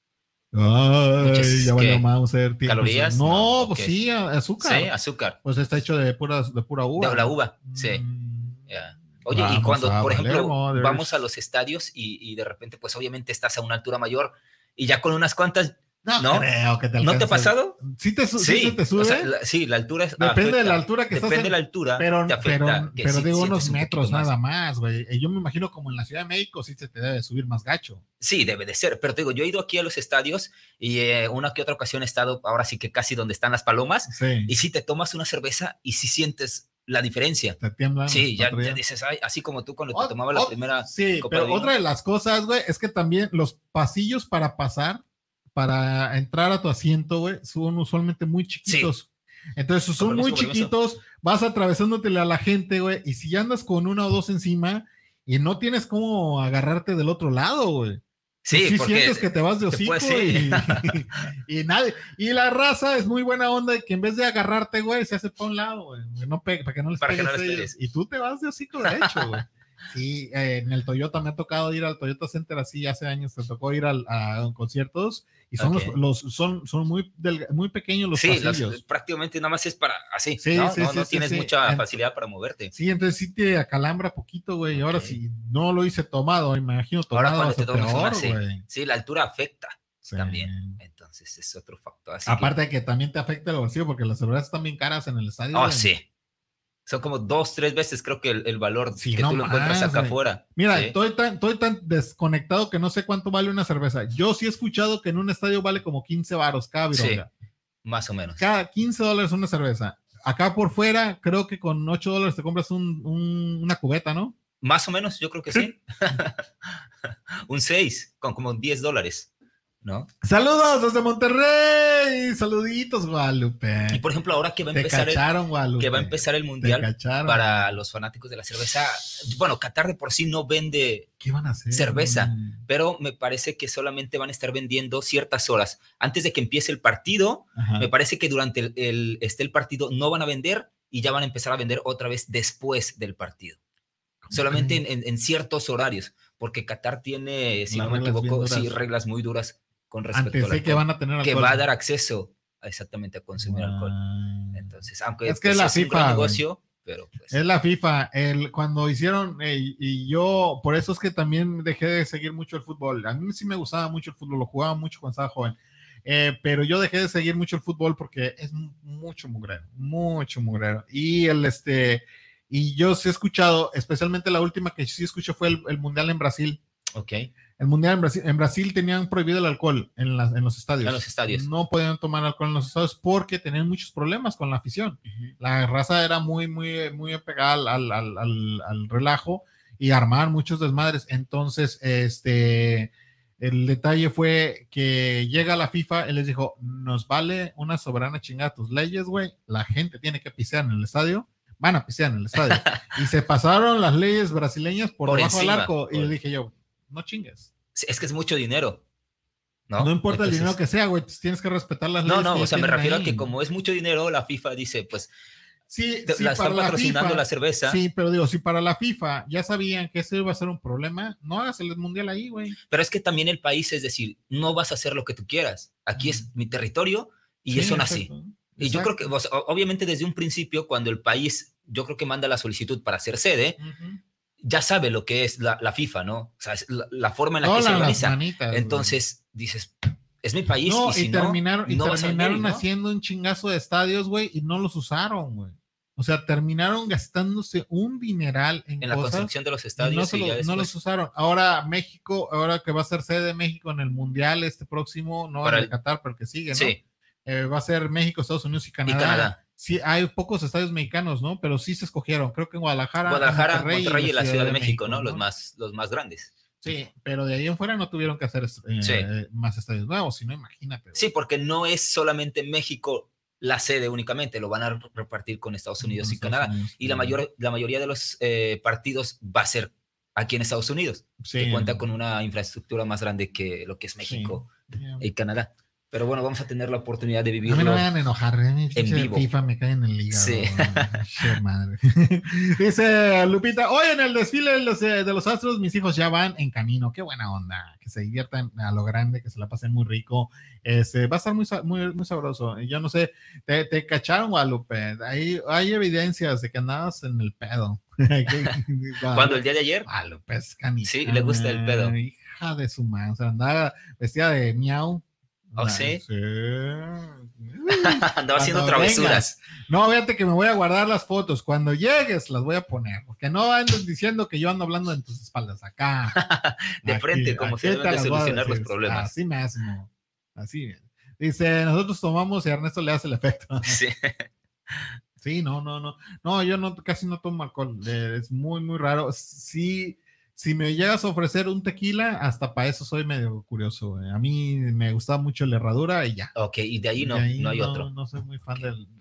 Ay, ya valió Mauser. ¿Calorías? No, pues sí, azúcar. Sí, azúcar. Pues está hecho de pura uva. De la uva, sí. Yeah. Oye, y cuando, por ejemplo, vamos a los estadios y de repente, pues obviamente estás a una altura mayor y ya con unas cuantas... No creo que te alcance. ¿No te ha pasado? Sí te sube. O sea, la altura es... Depende de la altura que Depende de la altura. Pero sí, digo unos metros nada más, güey. Yo me imagino como en la Ciudad de México sí se te debe subir más gacho. Sí, debe de ser. Pero te digo, yo he ido aquí a los estadios y una que otra ocasión he estado, ahora sí que casi donde están las palomas. Sí. Y sí te tomas una cerveza y sí sientes la diferencia. Te tiemblan. Sí, ya dices, ay, así como tú cuando te tomabas la primera copa pero de vino. Otra de las cosas, güey, es que también los pasillos para entrar a tu asiento, güey, son usualmente muy chiquitos. Sí. Entonces, son muy chiquitos, vas atravesándotele a la gente, güey, y si ya andas con una o dos encima y no tienes cómo agarrarte del otro lado, güey. Sí, porque sientes que te vas de hocico y nadie. Y la raza es muy buena onda y que en vez de agarrarte, güey, se hace para un lado, güey. Para que no les pegues. Y tú te vas de hocico derecho, güey. Sí, en el Toyota me ha tocado ir al Toyota Center así hace años, te tocó ir a conciertos y son son muy pequeños los pasillos. Prácticamente nada más es para así, sí, ¿no? Sí, no tienes mucha facilidad para moverte. Sí, entonces sí te acalambra poquito, güey. Ahora si no lo hice tomado, me imagino tomado. Ahora cuando te tomas sí, la altura afecta también. Entonces es otro factor. Aparte de que también te afecta el bolsillo porque las cervezas están bien caras en el estadio. Oh, sí. Son como 2-3 veces creo que el valor que tú lo encuentras acá afuera. Mira, estoy tan desconectado que no sé cuánto vale una cerveza. Yo sí he escuchado que en un estadio vale como 15 varos cada vironga. Sí, más o menos. Cada $15 una cerveza. Acá por fuera creo que con $8 te compras una cubeta, ¿no? Más o menos, yo creo que sí. Un 6 con como $10. ¿No? Saludos desde Monterrey, saluditos Guadalupe. Y por ejemplo ahora que va a empezar el mundial para los fanáticos de la cerveza, bueno, Qatar de por sí no vende ¿qué van a hacer? Cerveza, pero me parece que solamente van a estar vendiendo ciertas horas antes de que empiece el partido. Ajá. Me parece que durante el partido no van a vender y ya van a empezar a vender otra vez después del partido. Solamente en ciertos horarios, porque Qatar tiene, si no me equivoco, reglas muy duras con respecto al alcohol, que van a tener alcohol, que va a dar acceso exactamente a consumir alcohol. Entonces, aunque es que la FIFA, un negocio, pero pues. Es la FIFA, cuando hicieron, y yo, por eso es que también dejé de seguir mucho el fútbol. A mí sí me gustaba mucho el fútbol, lo jugaba mucho cuando estaba joven, pero yo dejé de seguir mucho el fútbol porque es mucho mugrero. Y yo sí he escuchado, especialmente la última que sí escuché fue el Mundial en Brasil. Ok. El Mundial en Brasil tenían prohibido el alcohol en los estadios. En los estadios. No podían tomar alcohol en los estadios porque tenían muchos problemas con la afición. La raza era muy apegada al relajo y armaban muchos desmadres. Entonces, el detalle fue que llega la FIFA y les dijo, nos vale una soberana chingada tus leyes, güey. La gente tiene que pisear en el estadio. Van a pisear en el estadio. Y se pasaron las leyes brasileñas por debajo del arco. Y le dije yo, no chingues. Es que es mucho dinero. No importa el dinero que sea, güey, tienes que respetar las leyes. No, o sea, me refiero a que como es mucho dinero, la FIFA dice, pues, sí, la están patrocinando FIFA, la cerveza. Sí, pero digo, si para la FIFA ya sabían que eso iba a ser un problema, no hagas el mundial ahí, güey. Pero es que también el país, es decir, no vas a hacer lo que tú quieras. Aquí es mi territorio y eso nace. Y yo creo que, o sea, obviamente desde un principio, cuando el país, yo creo que manda la solicitud para ser sede, ya sabe lo que es la FIFA, ¿no? O sea, es la forma en la que se organiza. Manitas, entonces, dices, es mi país. No, y si terminaron ¿no? haciendo un chingazo de estadios, güey, y no los usaron, güey. O sea, terminaron gastándose un dineral en la construcción de los estadios. No los usaron. Ahora México, ahora que va a ser sede de México en el Mundial próximo, no en el Qatar, pero que sigue, ¿no? Sí. Va a ser México, Estados Unidos y Canadá. Sí, hay pocos estadios mexicanos, ¿no? Pero sí se escogieron. Creo que en Guadalajara, Monterrey y la Ciudad de México, ¿no? Los más grandes. Sí, pero de ahí en fuera no tuvieron que hacer más estadios nuevos, si no, imagínate. Sí, porque no es solamente México la sede únicamente, lo van a repartir con Estados Unidos y Canadá. Y la mayoría de los partidos va a ser aquí en Estados Unidos, que cuenta con una infraestructura más grande que lo que es México y Canadá. Pero bueno, vamos a tener la oportunidad de vivirlo. A mí no me van a enojar, en vivo. FIFA me cae en el hígado. Sí. Madre. Dice Lupita, hoy en el desfile de los Astros, mis hijos ya van en camino. Qué buena onda. Que se diviertan a lo grande, que se la pasen muy rico. Va a estar muy sabroso. Yo no sé, te cacharon, Guadalupe. Ahí hay evidencias de que andabas en el pedo. ¿Cuándo? ¿El día de ayer? Guadalupe es canija. Sí, le gusta el pedo. Hija de su madre. O sea, andaba vestida de miau. ¿Oh, sí? Sí. Andaba haciendo travesuras. No, fíjate que me voy a guardar las fotos. Cuando llegues las voy a poner. Porque no andes diciendo que yo ando hablando en tus espaldas. Acá. De frente, como se deben de solucionar los problemas. Así mismo. Así bien. Dice, nosotros tomamos y Ernesto le hace el efecto. Sí. Sí, no. No, yo casi no tomo alcohol. Es muy raro. Sí. Si me llegas a ofrecer un tequila, hasta para eso soy medio curioso. A mí me gusta mucho la herradura y ya. Ok, y de ahí no hay otro. No soy muy fan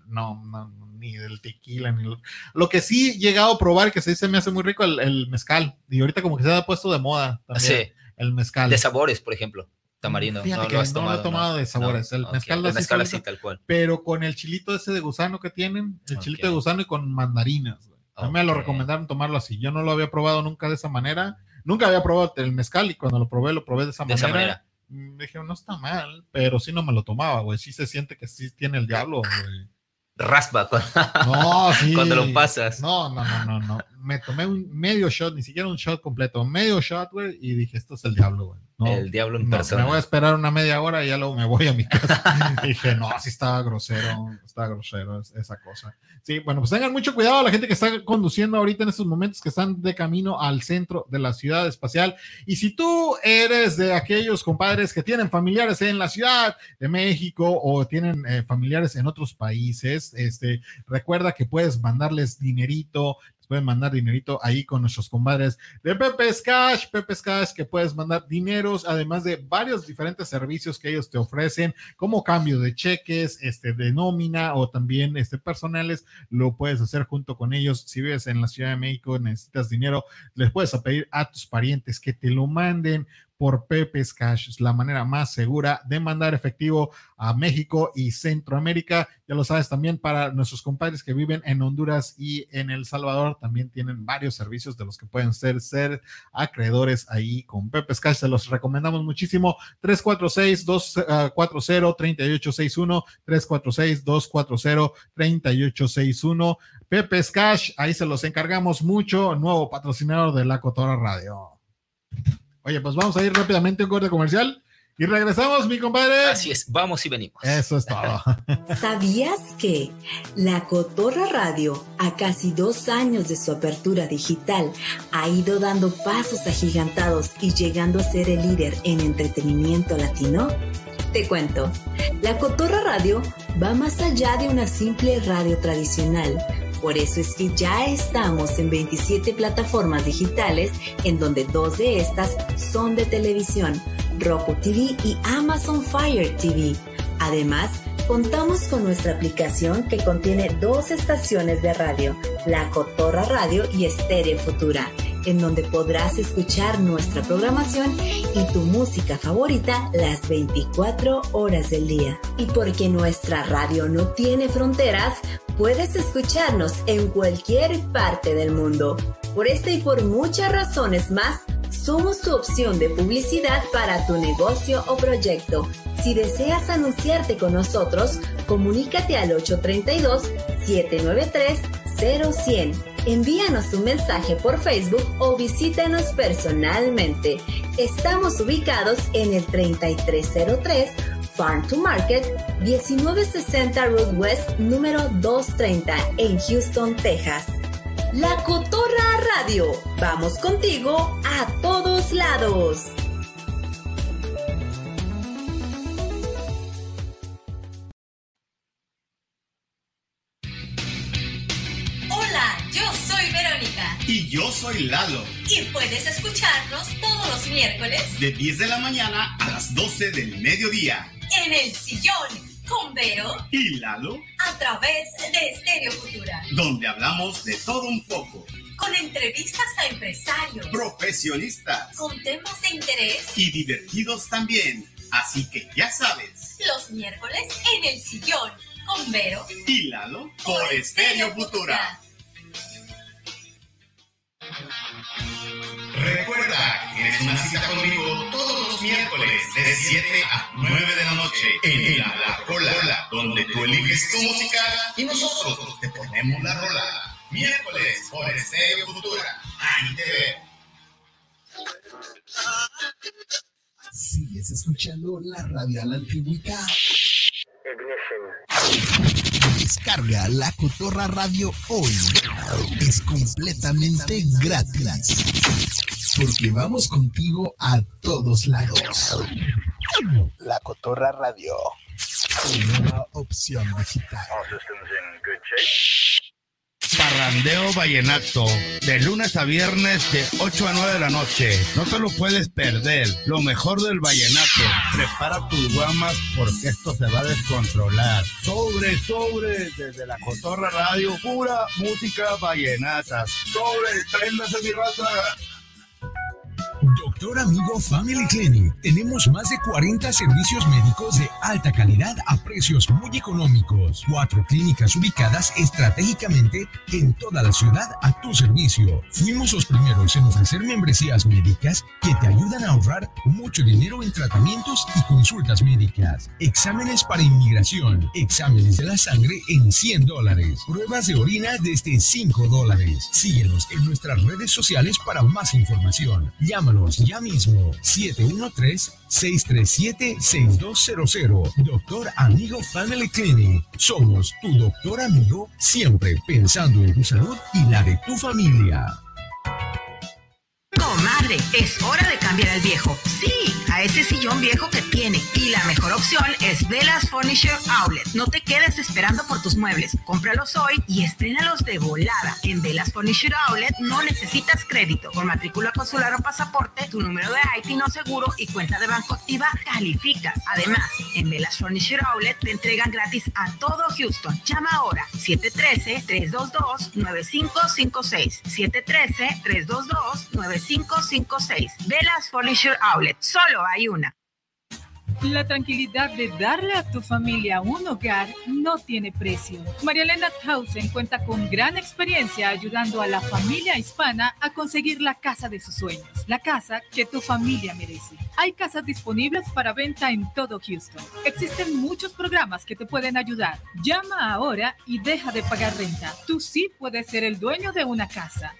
ni del tequila. Lo que sí he llegado a probar, que se me hace muy rico, el mezcal. Y ahorita como que se ha puesto de moda también. Sí. El mezcal. De sabores, por ejemplo. Tamarindo. No lo has tomado. No lo he tomado de sabores. El mezcal así tal cual. Pero con el chilito ese de gusano que tienen, chilito de gusano y con mandarinas. A mí me lo recomendaron tomarlo así. Yo no lo había probado nunca de esa manera. Nunca había probado el mezcal y cuando lo probé de esa manera. Dije, no está mal, pero sí no me lo tomaba, güey. Sí se siente que sí tiene el diablo, güey. Raspa sí. Cuando lo pasas. No. Me tomé un medio shot, ni siquiera un shot completo. Medio shot, güey, y dije, esto es el diablo, güey. No, el diablo en persona. Me voy a esperar una media hora y ya luego me voy a mi casa. Y dije, no, sí estaba grosero esa cosa. Sí, bueno, pues tengan mucho cuidado la gente que está conduciendo ahorita en estos momentos, que están de camino al centro de la ciudad espacial. Y si tú eres de aquellos compadres que tienen familiares en la Ciudad de México o tienen familiares en otros países, recuerda que puedes mandarles dinerito. Pueden mandar dinerito ahí con nuestros compadres de Pepe's Cash, que puedes mandar dineros, además de varios diferentes servicios que ellos te ofrecen, como cambio de cheques, de nómina o también personales, lo puedes hacer junto con ellos. Si vives en la Ciudad de México, necesitas dinero, les puedes pedir a tus parientes que te lo manden por Pepe's Cash. Es la manera más segura de mandar efectivo a México y Centroamérica. Ya lo sabes, también para nuestros compadres que viven en Honduras y en El Salvador, también tienen varios servicios de los que pueden ser acreedores ahí con Pepe's Cash. Se los recomendamos muchísimo. 346-240-3861, 346-240-3861. Pepe's Cash, ahí se los encargamos mucho. Nuevo patrocinador de La Cotorra Radio. Oye, pues vamos a ir rápidamente a un corte comercial y regresamos, mi compadre. Así es, vamos y venimos. Eso es todo. ¿Sabías que La Cotorra Radio, a casi 2 años de su apertura digital, ha ido dando pasos agigantados y llegando a ser el líder en entretenimiento latino? Te cuento, La Cotorra Radio va más allá de una simple radio tradicional. Por eso es que ya estamos en 27 plataformas digitales, en donde 2 de estas son de televisión, Roku TV y Amazon Fire TV. Además, contamos con nuestra aplicación que contiene 2 estaciones de radio, La Cotorra Radio y Estéreo Futura, en donde podrás escuchar nuestra programación y tu música favorita las 24 horas del día. Y porque nuestra radio no tiene fronteras, puedes escucharnos en cualquier parte del mundo. Por esta y por muchas razones más, somos tu opción de publicidad para tu negocio o proyecto. Si deseas anunciarte con nosotros, comunícate al 832-793-0100. Envíanos un mensaje por Facebook o visítanos personalmente. Estamos ubicados en el 3303 Farm to Market, 1960 Road West, número 230, en Houston, Texas. La Cotorra Radio. Vamos contigo a todos lados. Hola, yo soy Verónica. Y yo soy Lalo. Y puedes escucharnos todos los miércoles de 10 de la mañana a las 12 del mediodía. En El Sillón, con Vero y Lalo, a través de Estéreo Futura, donde hablamos de todo un poco, con entrevistas a empresarios, profesionistas, con temas de interés y divertidos también. Así que ya sabes, los miércoles en El Sillón, con Vero y Lalo, por Estéreo Futura. Recuerda que tienes una cita conmigo todos los miércoles de 7 a 9 de la noche en La Cola, donde tú eliges tu música y nosotros te ponemos la rola. Miércoles por Estéreo Futura. Ahí te veo. Sigues escuchando la radio a la antigüita. Descarga La Cotorra Radio hoy. Es completamente gratis. Porque vamos contigo a todos lados. La Cotorra Radio. Nueva opción digital. Parrandeo vallenato, de lunes a viernes de 8 a 9 de la noche. No te lo puedes perder. Lo mejor del vallenato. Prepara tus guamas porque esto se va a descontrolar. Sobre, desde La Cotorra Radio, pura música vallenata. Sobre, préndase mi raza. Doctor Amigo Family Clinic. Tenemos más de 40 servicios médicos de alta calidad a precios muy económicos. 4 clínicas ubicadas estratégicamente en toda la ciudad a tu servicio. Fuimos los primeros en ofrecer membresías médicas que te ayudan a ahorrar mucho dinero en tratamientos y consultas médicas. Exámenes para inmigración. Exámenes de la sangre en $100. Pruebas de orina desde $5. Síguenos en nuestras redes sociales para más información. Llámanos ya mismo, 713-637-6200. Doctor Amigo Family Clinic. Somos tu doctor amigo, siempre pensando en tu salud y la de tu familia. Comadre, es hora de cambiar al viejo. Sí, a a ese sillón viejo que tiene. Y la mejor opción es Velas Furniture Outlet. No te quedes esperando por tus muebles. Cómpralos hoy y estrénalos de volada. En Velas Furniture Outlet no necesitas crédito. Con matrícula consular o pasaporte, tu número de IT no seguro y cuenta de banco activa calificas. Además, en Velas Furniture Outlet te entregan gratis a todo Houston. Llama ahora 713-322-9556. 713-322-9556. Velas Furniture Outlet. Solo hay una. La tranquilidad de darle a tu familia un hogar no tiene precio. María Elena Tausen cuenta con gran experiencia ayudando a la familia hispana a conseguir la casa de sus sueños, la casa que tu familia merece. Hay casas disponibles para venta en todo Houston. Existen muchos programas que te pueden ayudar. Llama ahora y deja de pagar renta. Tú sí puedes ser el dueño de una casa.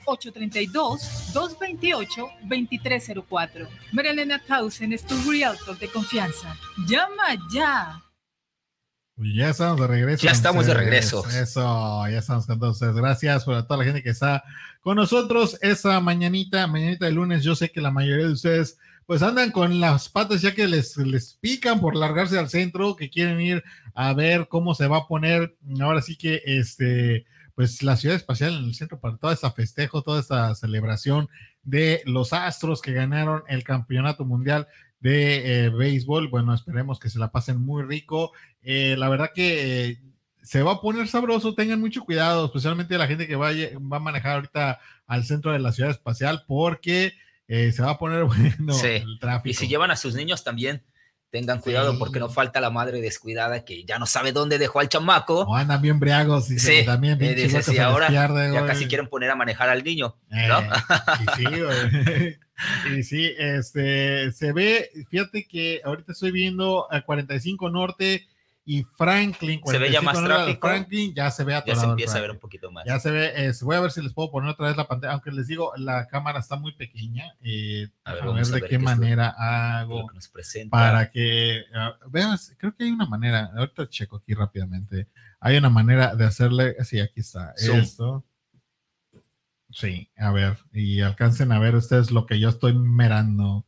832-228-2304. María Elena Tausen es tu realtor de confianza. ¡Llama ya! Ya estamos de regreso. Ya estamos de regreso. Eso, ya estamos con todos ustedes. Gracias por toda la gente que está con nosotros esa mañanita de lunes. Yo sé que la mayoría de ustedes pues andan con las patas ya que les pican por largarse al centro, que quieren ir a ver cómo se va a poner. Ahora sí que pues la ciudad espacial en el centro para todo este festejo, toda esta celebración de los Astros que ganaron el campeonato mundial de béisbol. Bueno, esperemos que se la pasen muy rico. La verdad que se va a poner sabroso. Tengan mucho cuidado, especialmente la gente que va a manejar ahorita al centro de la ciudad espacial, porque se va a poner bueno el tráfico. Y si llevan a sus niños también, tengan cuidado, porque no falta la madre descuidada que ya no sabe dónde dejó al chamaco. O andan bien briagos y también bien dice, sí, ahora pierde, ya casi quieren poner a manejar al niño, ¿no? Y sí, güey. Y sí, se ve, fíjate que ahorita estoy viendo a 45 Norte y Franklin. Se ve ya más tráfico. Franklin ya se ve atorado. Ya se empieza a ver un poquito más. Ya se ve, voy a ver si les puedo poner otra vez la pantalla, aunque les digo, la cámara está muy pequeña. A ver de qué manera hago para que veas, creo que hay una manera, ahorita checo aquí rápidamente, hay una manera de hacerle, sí, aquí está, esto. Sí, a ver, y alcancen a ver ustedes lo que yo estoy mirando.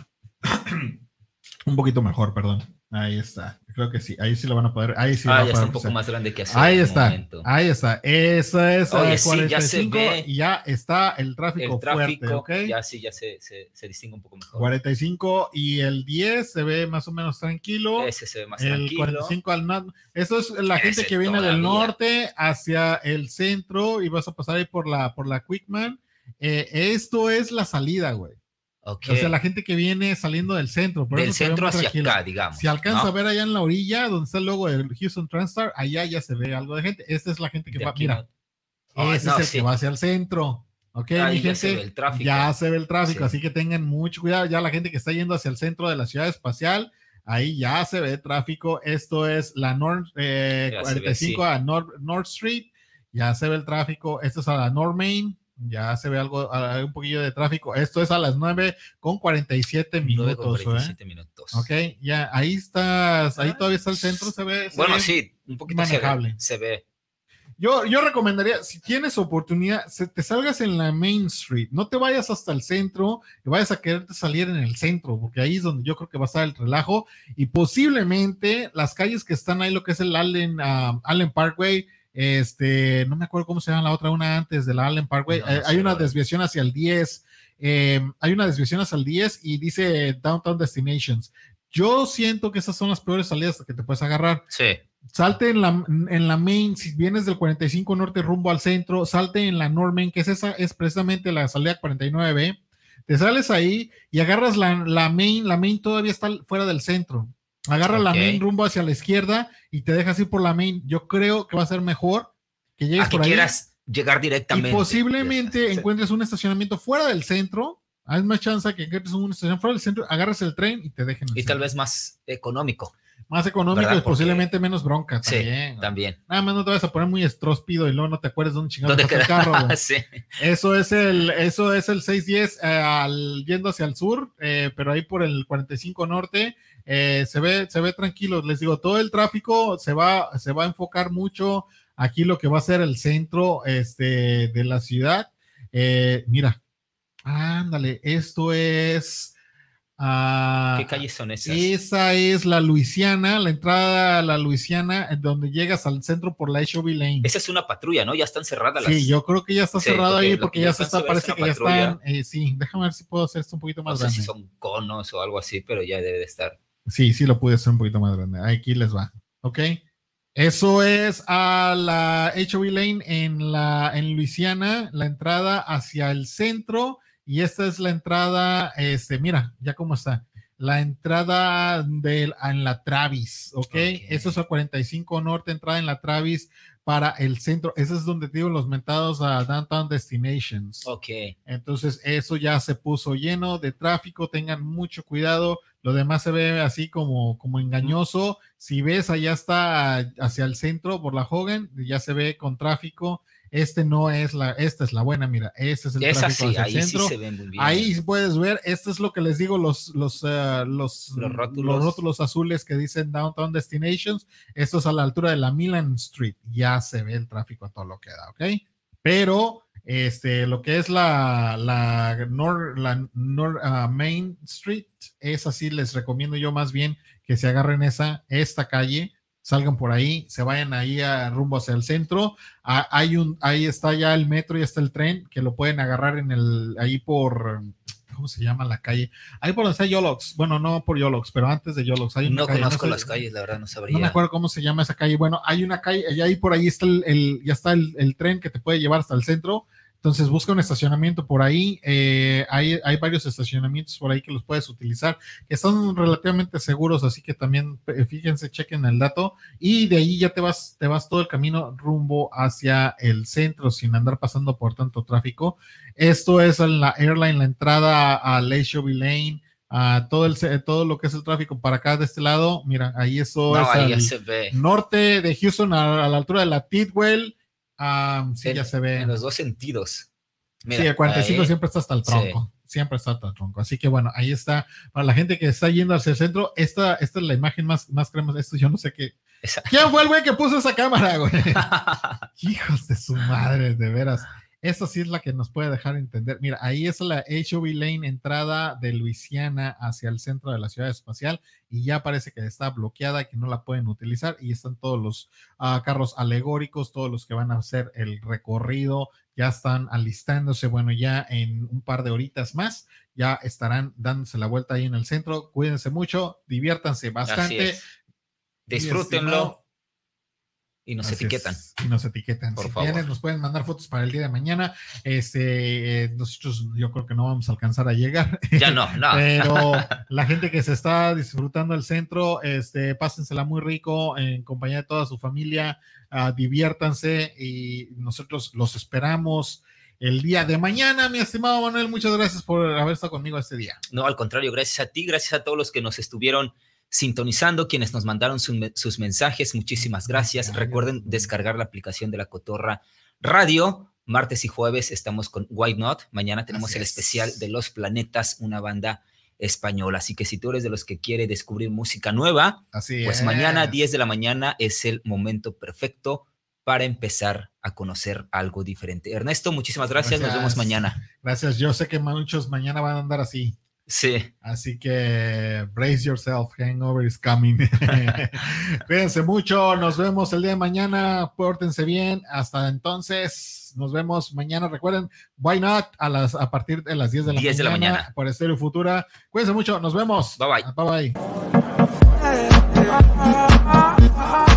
Un poquito mejor, perdón. Ahí está, creo que sí, ahí sí lo van a poder, ahí sí lo van a poder. Ya está un poco más grande que hace. Ahí está, ahí está, esa es Oye, 45 ya se ve. y ya está el tráfico fuerte, ¿ok? Ya sí, ya se distingue un poco mejor. 45 y el 10 se ve más o menos tranquilo. Ese se ve más tranquilo. El 45 al norte, eso es la gente que viene del norte hacia el centro y vas a pasar ahí por la Quickman. Esto es la salida, güey. Okay. O sea, la gente que viene saliendo del centro. Del centro hacia acá, digamos. Si alcanza a ver allá en la orilla, donde está el logo del Houston TransStar, allá ya se ve algo de gente. Esta es la gente que va, mira. Ese es el que va hacia el centro. Ok, mi gente, se ve el tráfico. Ya se ve el tráfico, así que tengan mucho cuidado. Ya la gente que está yendo hacia el centro de la ciudad espacial, ahí ya se ve tráfico. Esto es la 45 a North Street, ya se ve el tráfico. Esto es a la North Main. Ya se ve algo, un poquillo de tráfico. Esto es a las 9:47 minutos. 9:47 minutos. Ok, ya ahí estás, ahí todavía está el centro, se ve. Bueno, sí, un poquito manejable. Se ve. Yo recomendaría, si tienes oportunidad, te salgas en la Main Street, no te vayas hasta el centro y vayas a quererte salir en el centro, porque ahí es donde yo creo que va a estar el relajo y posiblemente las calles que están ahí, lo que es el Allen Parkway. No me acuerdo cómo se llama la otra, una antes de la Allen Parkway. Hay una desviación hacia el 10. Hay una desviación hacia el 10 y dice Downtown Destinations. Yo siento que esas son las peores salidas que te puedes agarrar. Sí. Salte en la Main, si vienes del 45 Norte rumbo al centro, salte en la North Main, que es precisamente la salida 49. Te sales ahí y agarras la Main. La Main todavía está fuera del centro. Agarra la Main rumbo hacia la izquierda y te dejas ir por la Main. Yo creo que va a ser mejor que llegues por ahí. Quieras llegar directamente. Y posiblemente encuentres un estacionamiento fuera del centro. Hay más chance que encuentres un estacionamiento fuera del centro, agarras el tren y te dejen. Y tal vez más económico. Más económico y posiblemente menos bronca también. Sí, también. Nada más no te vas a poner muy estróspido y luego no te acuerdes dónde chingado está el carro. Sí. Eso es el 610 yendo hacia el sur, pero ahí por el 45 Norte. Se ve tranquilo, les digo, todo el tráfico se va a enfocar mucho aquí lo que va a ser el centro de la ciudad. Mira, ándale, esto es ¿qué ¿Qué calles son esas? Esa es la Luisiana, la entrada a la Luisiana, donde llegas al centro por la HOV Lane. Esa es una patrulla, ¿no? Ya están cerradas las... Sí, yo creo que ya está cerrado ahí porque ya se está, parece que ya están, sí, déjame ver si puedo hacer esto un poquito más grande. No sé si son conos o algo así, pero ya debe de estar. Sí, lo pude hacer un poquito más grande. Aquí les va, ¿ok? Eso es a la HOV Lane en Luisiana, la entrada hacia el centro, y esta es la entrada, mira, ya cómo está, la entrada en la Travis, ¿ok? Eso es a 45 Norte, entrada en la Travis para el centro. Eso es donde digo los mentados a Downtown Destinations. Ok. Entonces, eso ya se puso lleno de tráfico, tengan mucho cuidado. Lo demás se ve así como engañoso. Si ves, allá está hacia el centro por la Hogan, ya se ve con tráfico. Esta es la buena, mira, este es el tráfico hacia el centro. Sí se ven muy bien. Ahí puedes ver, esto es lo que les digo, los rótulos azules que dicen Downtown Destinations. Esto es a la altura de la Millan Street. Ya se ve el tráfico a todo lo que da, ¿ok? Pero lo que es la Main Street, es así, les recomiendo yo más bien que se agarren esta calle, salgan por ahí, se vayan ahí rumbo hacia el centro. Ahí está ya el metro y está el tren, que lo pueden agarrar ahí por, ¿cómo se llama la calle? Ahí por donde está Yolox. Bueno, no por Yolox, pero antes de Yolox. No conozco las calles, la verdad, no sabría. No me acuerdo cómo se llama esa calle. Bueno, hay una calle, y ahí por ahí está ya está el tren que te puede llevar hasta el centro. Entonces busca un estacionamiento por ahí, hay varios estacionamientos por ahí que los puedes utilizar, que son relativamente seguros, así que también fíjense, chequen el dato, y de ahí ya te vas todo el camino rumbo hacia el centro sin andar pasando por tanto tráfico. Esto es en la Airline, la entrada a HOV Lane, todo lo que es el tráfico para acá de este lado. Mira, ahí es ahí ya se ve. Norte de Houston a la altura de la Tidwell. Sí, ya se ve. En los dos sentidos. Mira, sí, el 45 siempre está hasta el tronco. Sí. Siempre está hasta el tronco. Así que bueno, ahí está. Para la gente que está yendo hacia el centro, esta es la imagen más cremosa. Esto yo no sé qué. ¿Quién fue el güey que puso esa cámara, güey? Hijos de su madre, de veras. Esta sí es la que nos puede dejar entender. Mira, ahí es la HOV Lane, entrada de Luisiana hacia el centro de la ciudad espacial, y ya parece que está bloqueada, que no la pueden utilizar, y están todos los carros alegóricos, todos los que van a hacer el recorrido, ya están alistándose. Bueno, ya en un par de horitas más, ya estarán dándose la vuelta ahí en el centro. Cuídense mucho, diviértanse bastante. Disfrútenlo. Y nos etiquetan. Y nos etiquetan. Por si favor. Quieren, nos pueden mandar fotos para el día de mañana. Nosotros yo creo que no vamos a alcanzar a llegar. Ya no. Pero la gente que se está disfrutando el centro, pásensela muy rico en compañía de toda su familia. Diviértanse y nosotros los esperamos el día de mañana. Mi estimado Manuel, muchas gracias por haber estado conmigo este día. No, al contrario, gracias a ti, gracias a todos los que nos estuvieron sintonizando, quienes nos mandaron sus mensajes, muchísimas gracias. Recuerden descargar la aplicación de La Cotorra Radio. Martes y jueves estamos con Why Not. Mañana tenemos el especial de Los Planetas, una banda española. Así que si tú eres de los que quiere descubrir música nueva, pues mañana 10 de la mañana es el momento perfecto para empezar a conocer algo diferente. Ernesto, muchísimas gracias. Nos vemos mañana. Gracias. Yo sé que muchos mañana van a andar así. Sí. Así que brace yourself, hangover is coming. Cuídense mucho, nos vemos el día de mañana, pórtense bien. Hasta entonces, nos vemos mañana. Recuerden, Why Not a partir de las 10 de la mañana por Estéreo Futura. Cuídense mucho, nos vemos. Bye bye. Bye bye.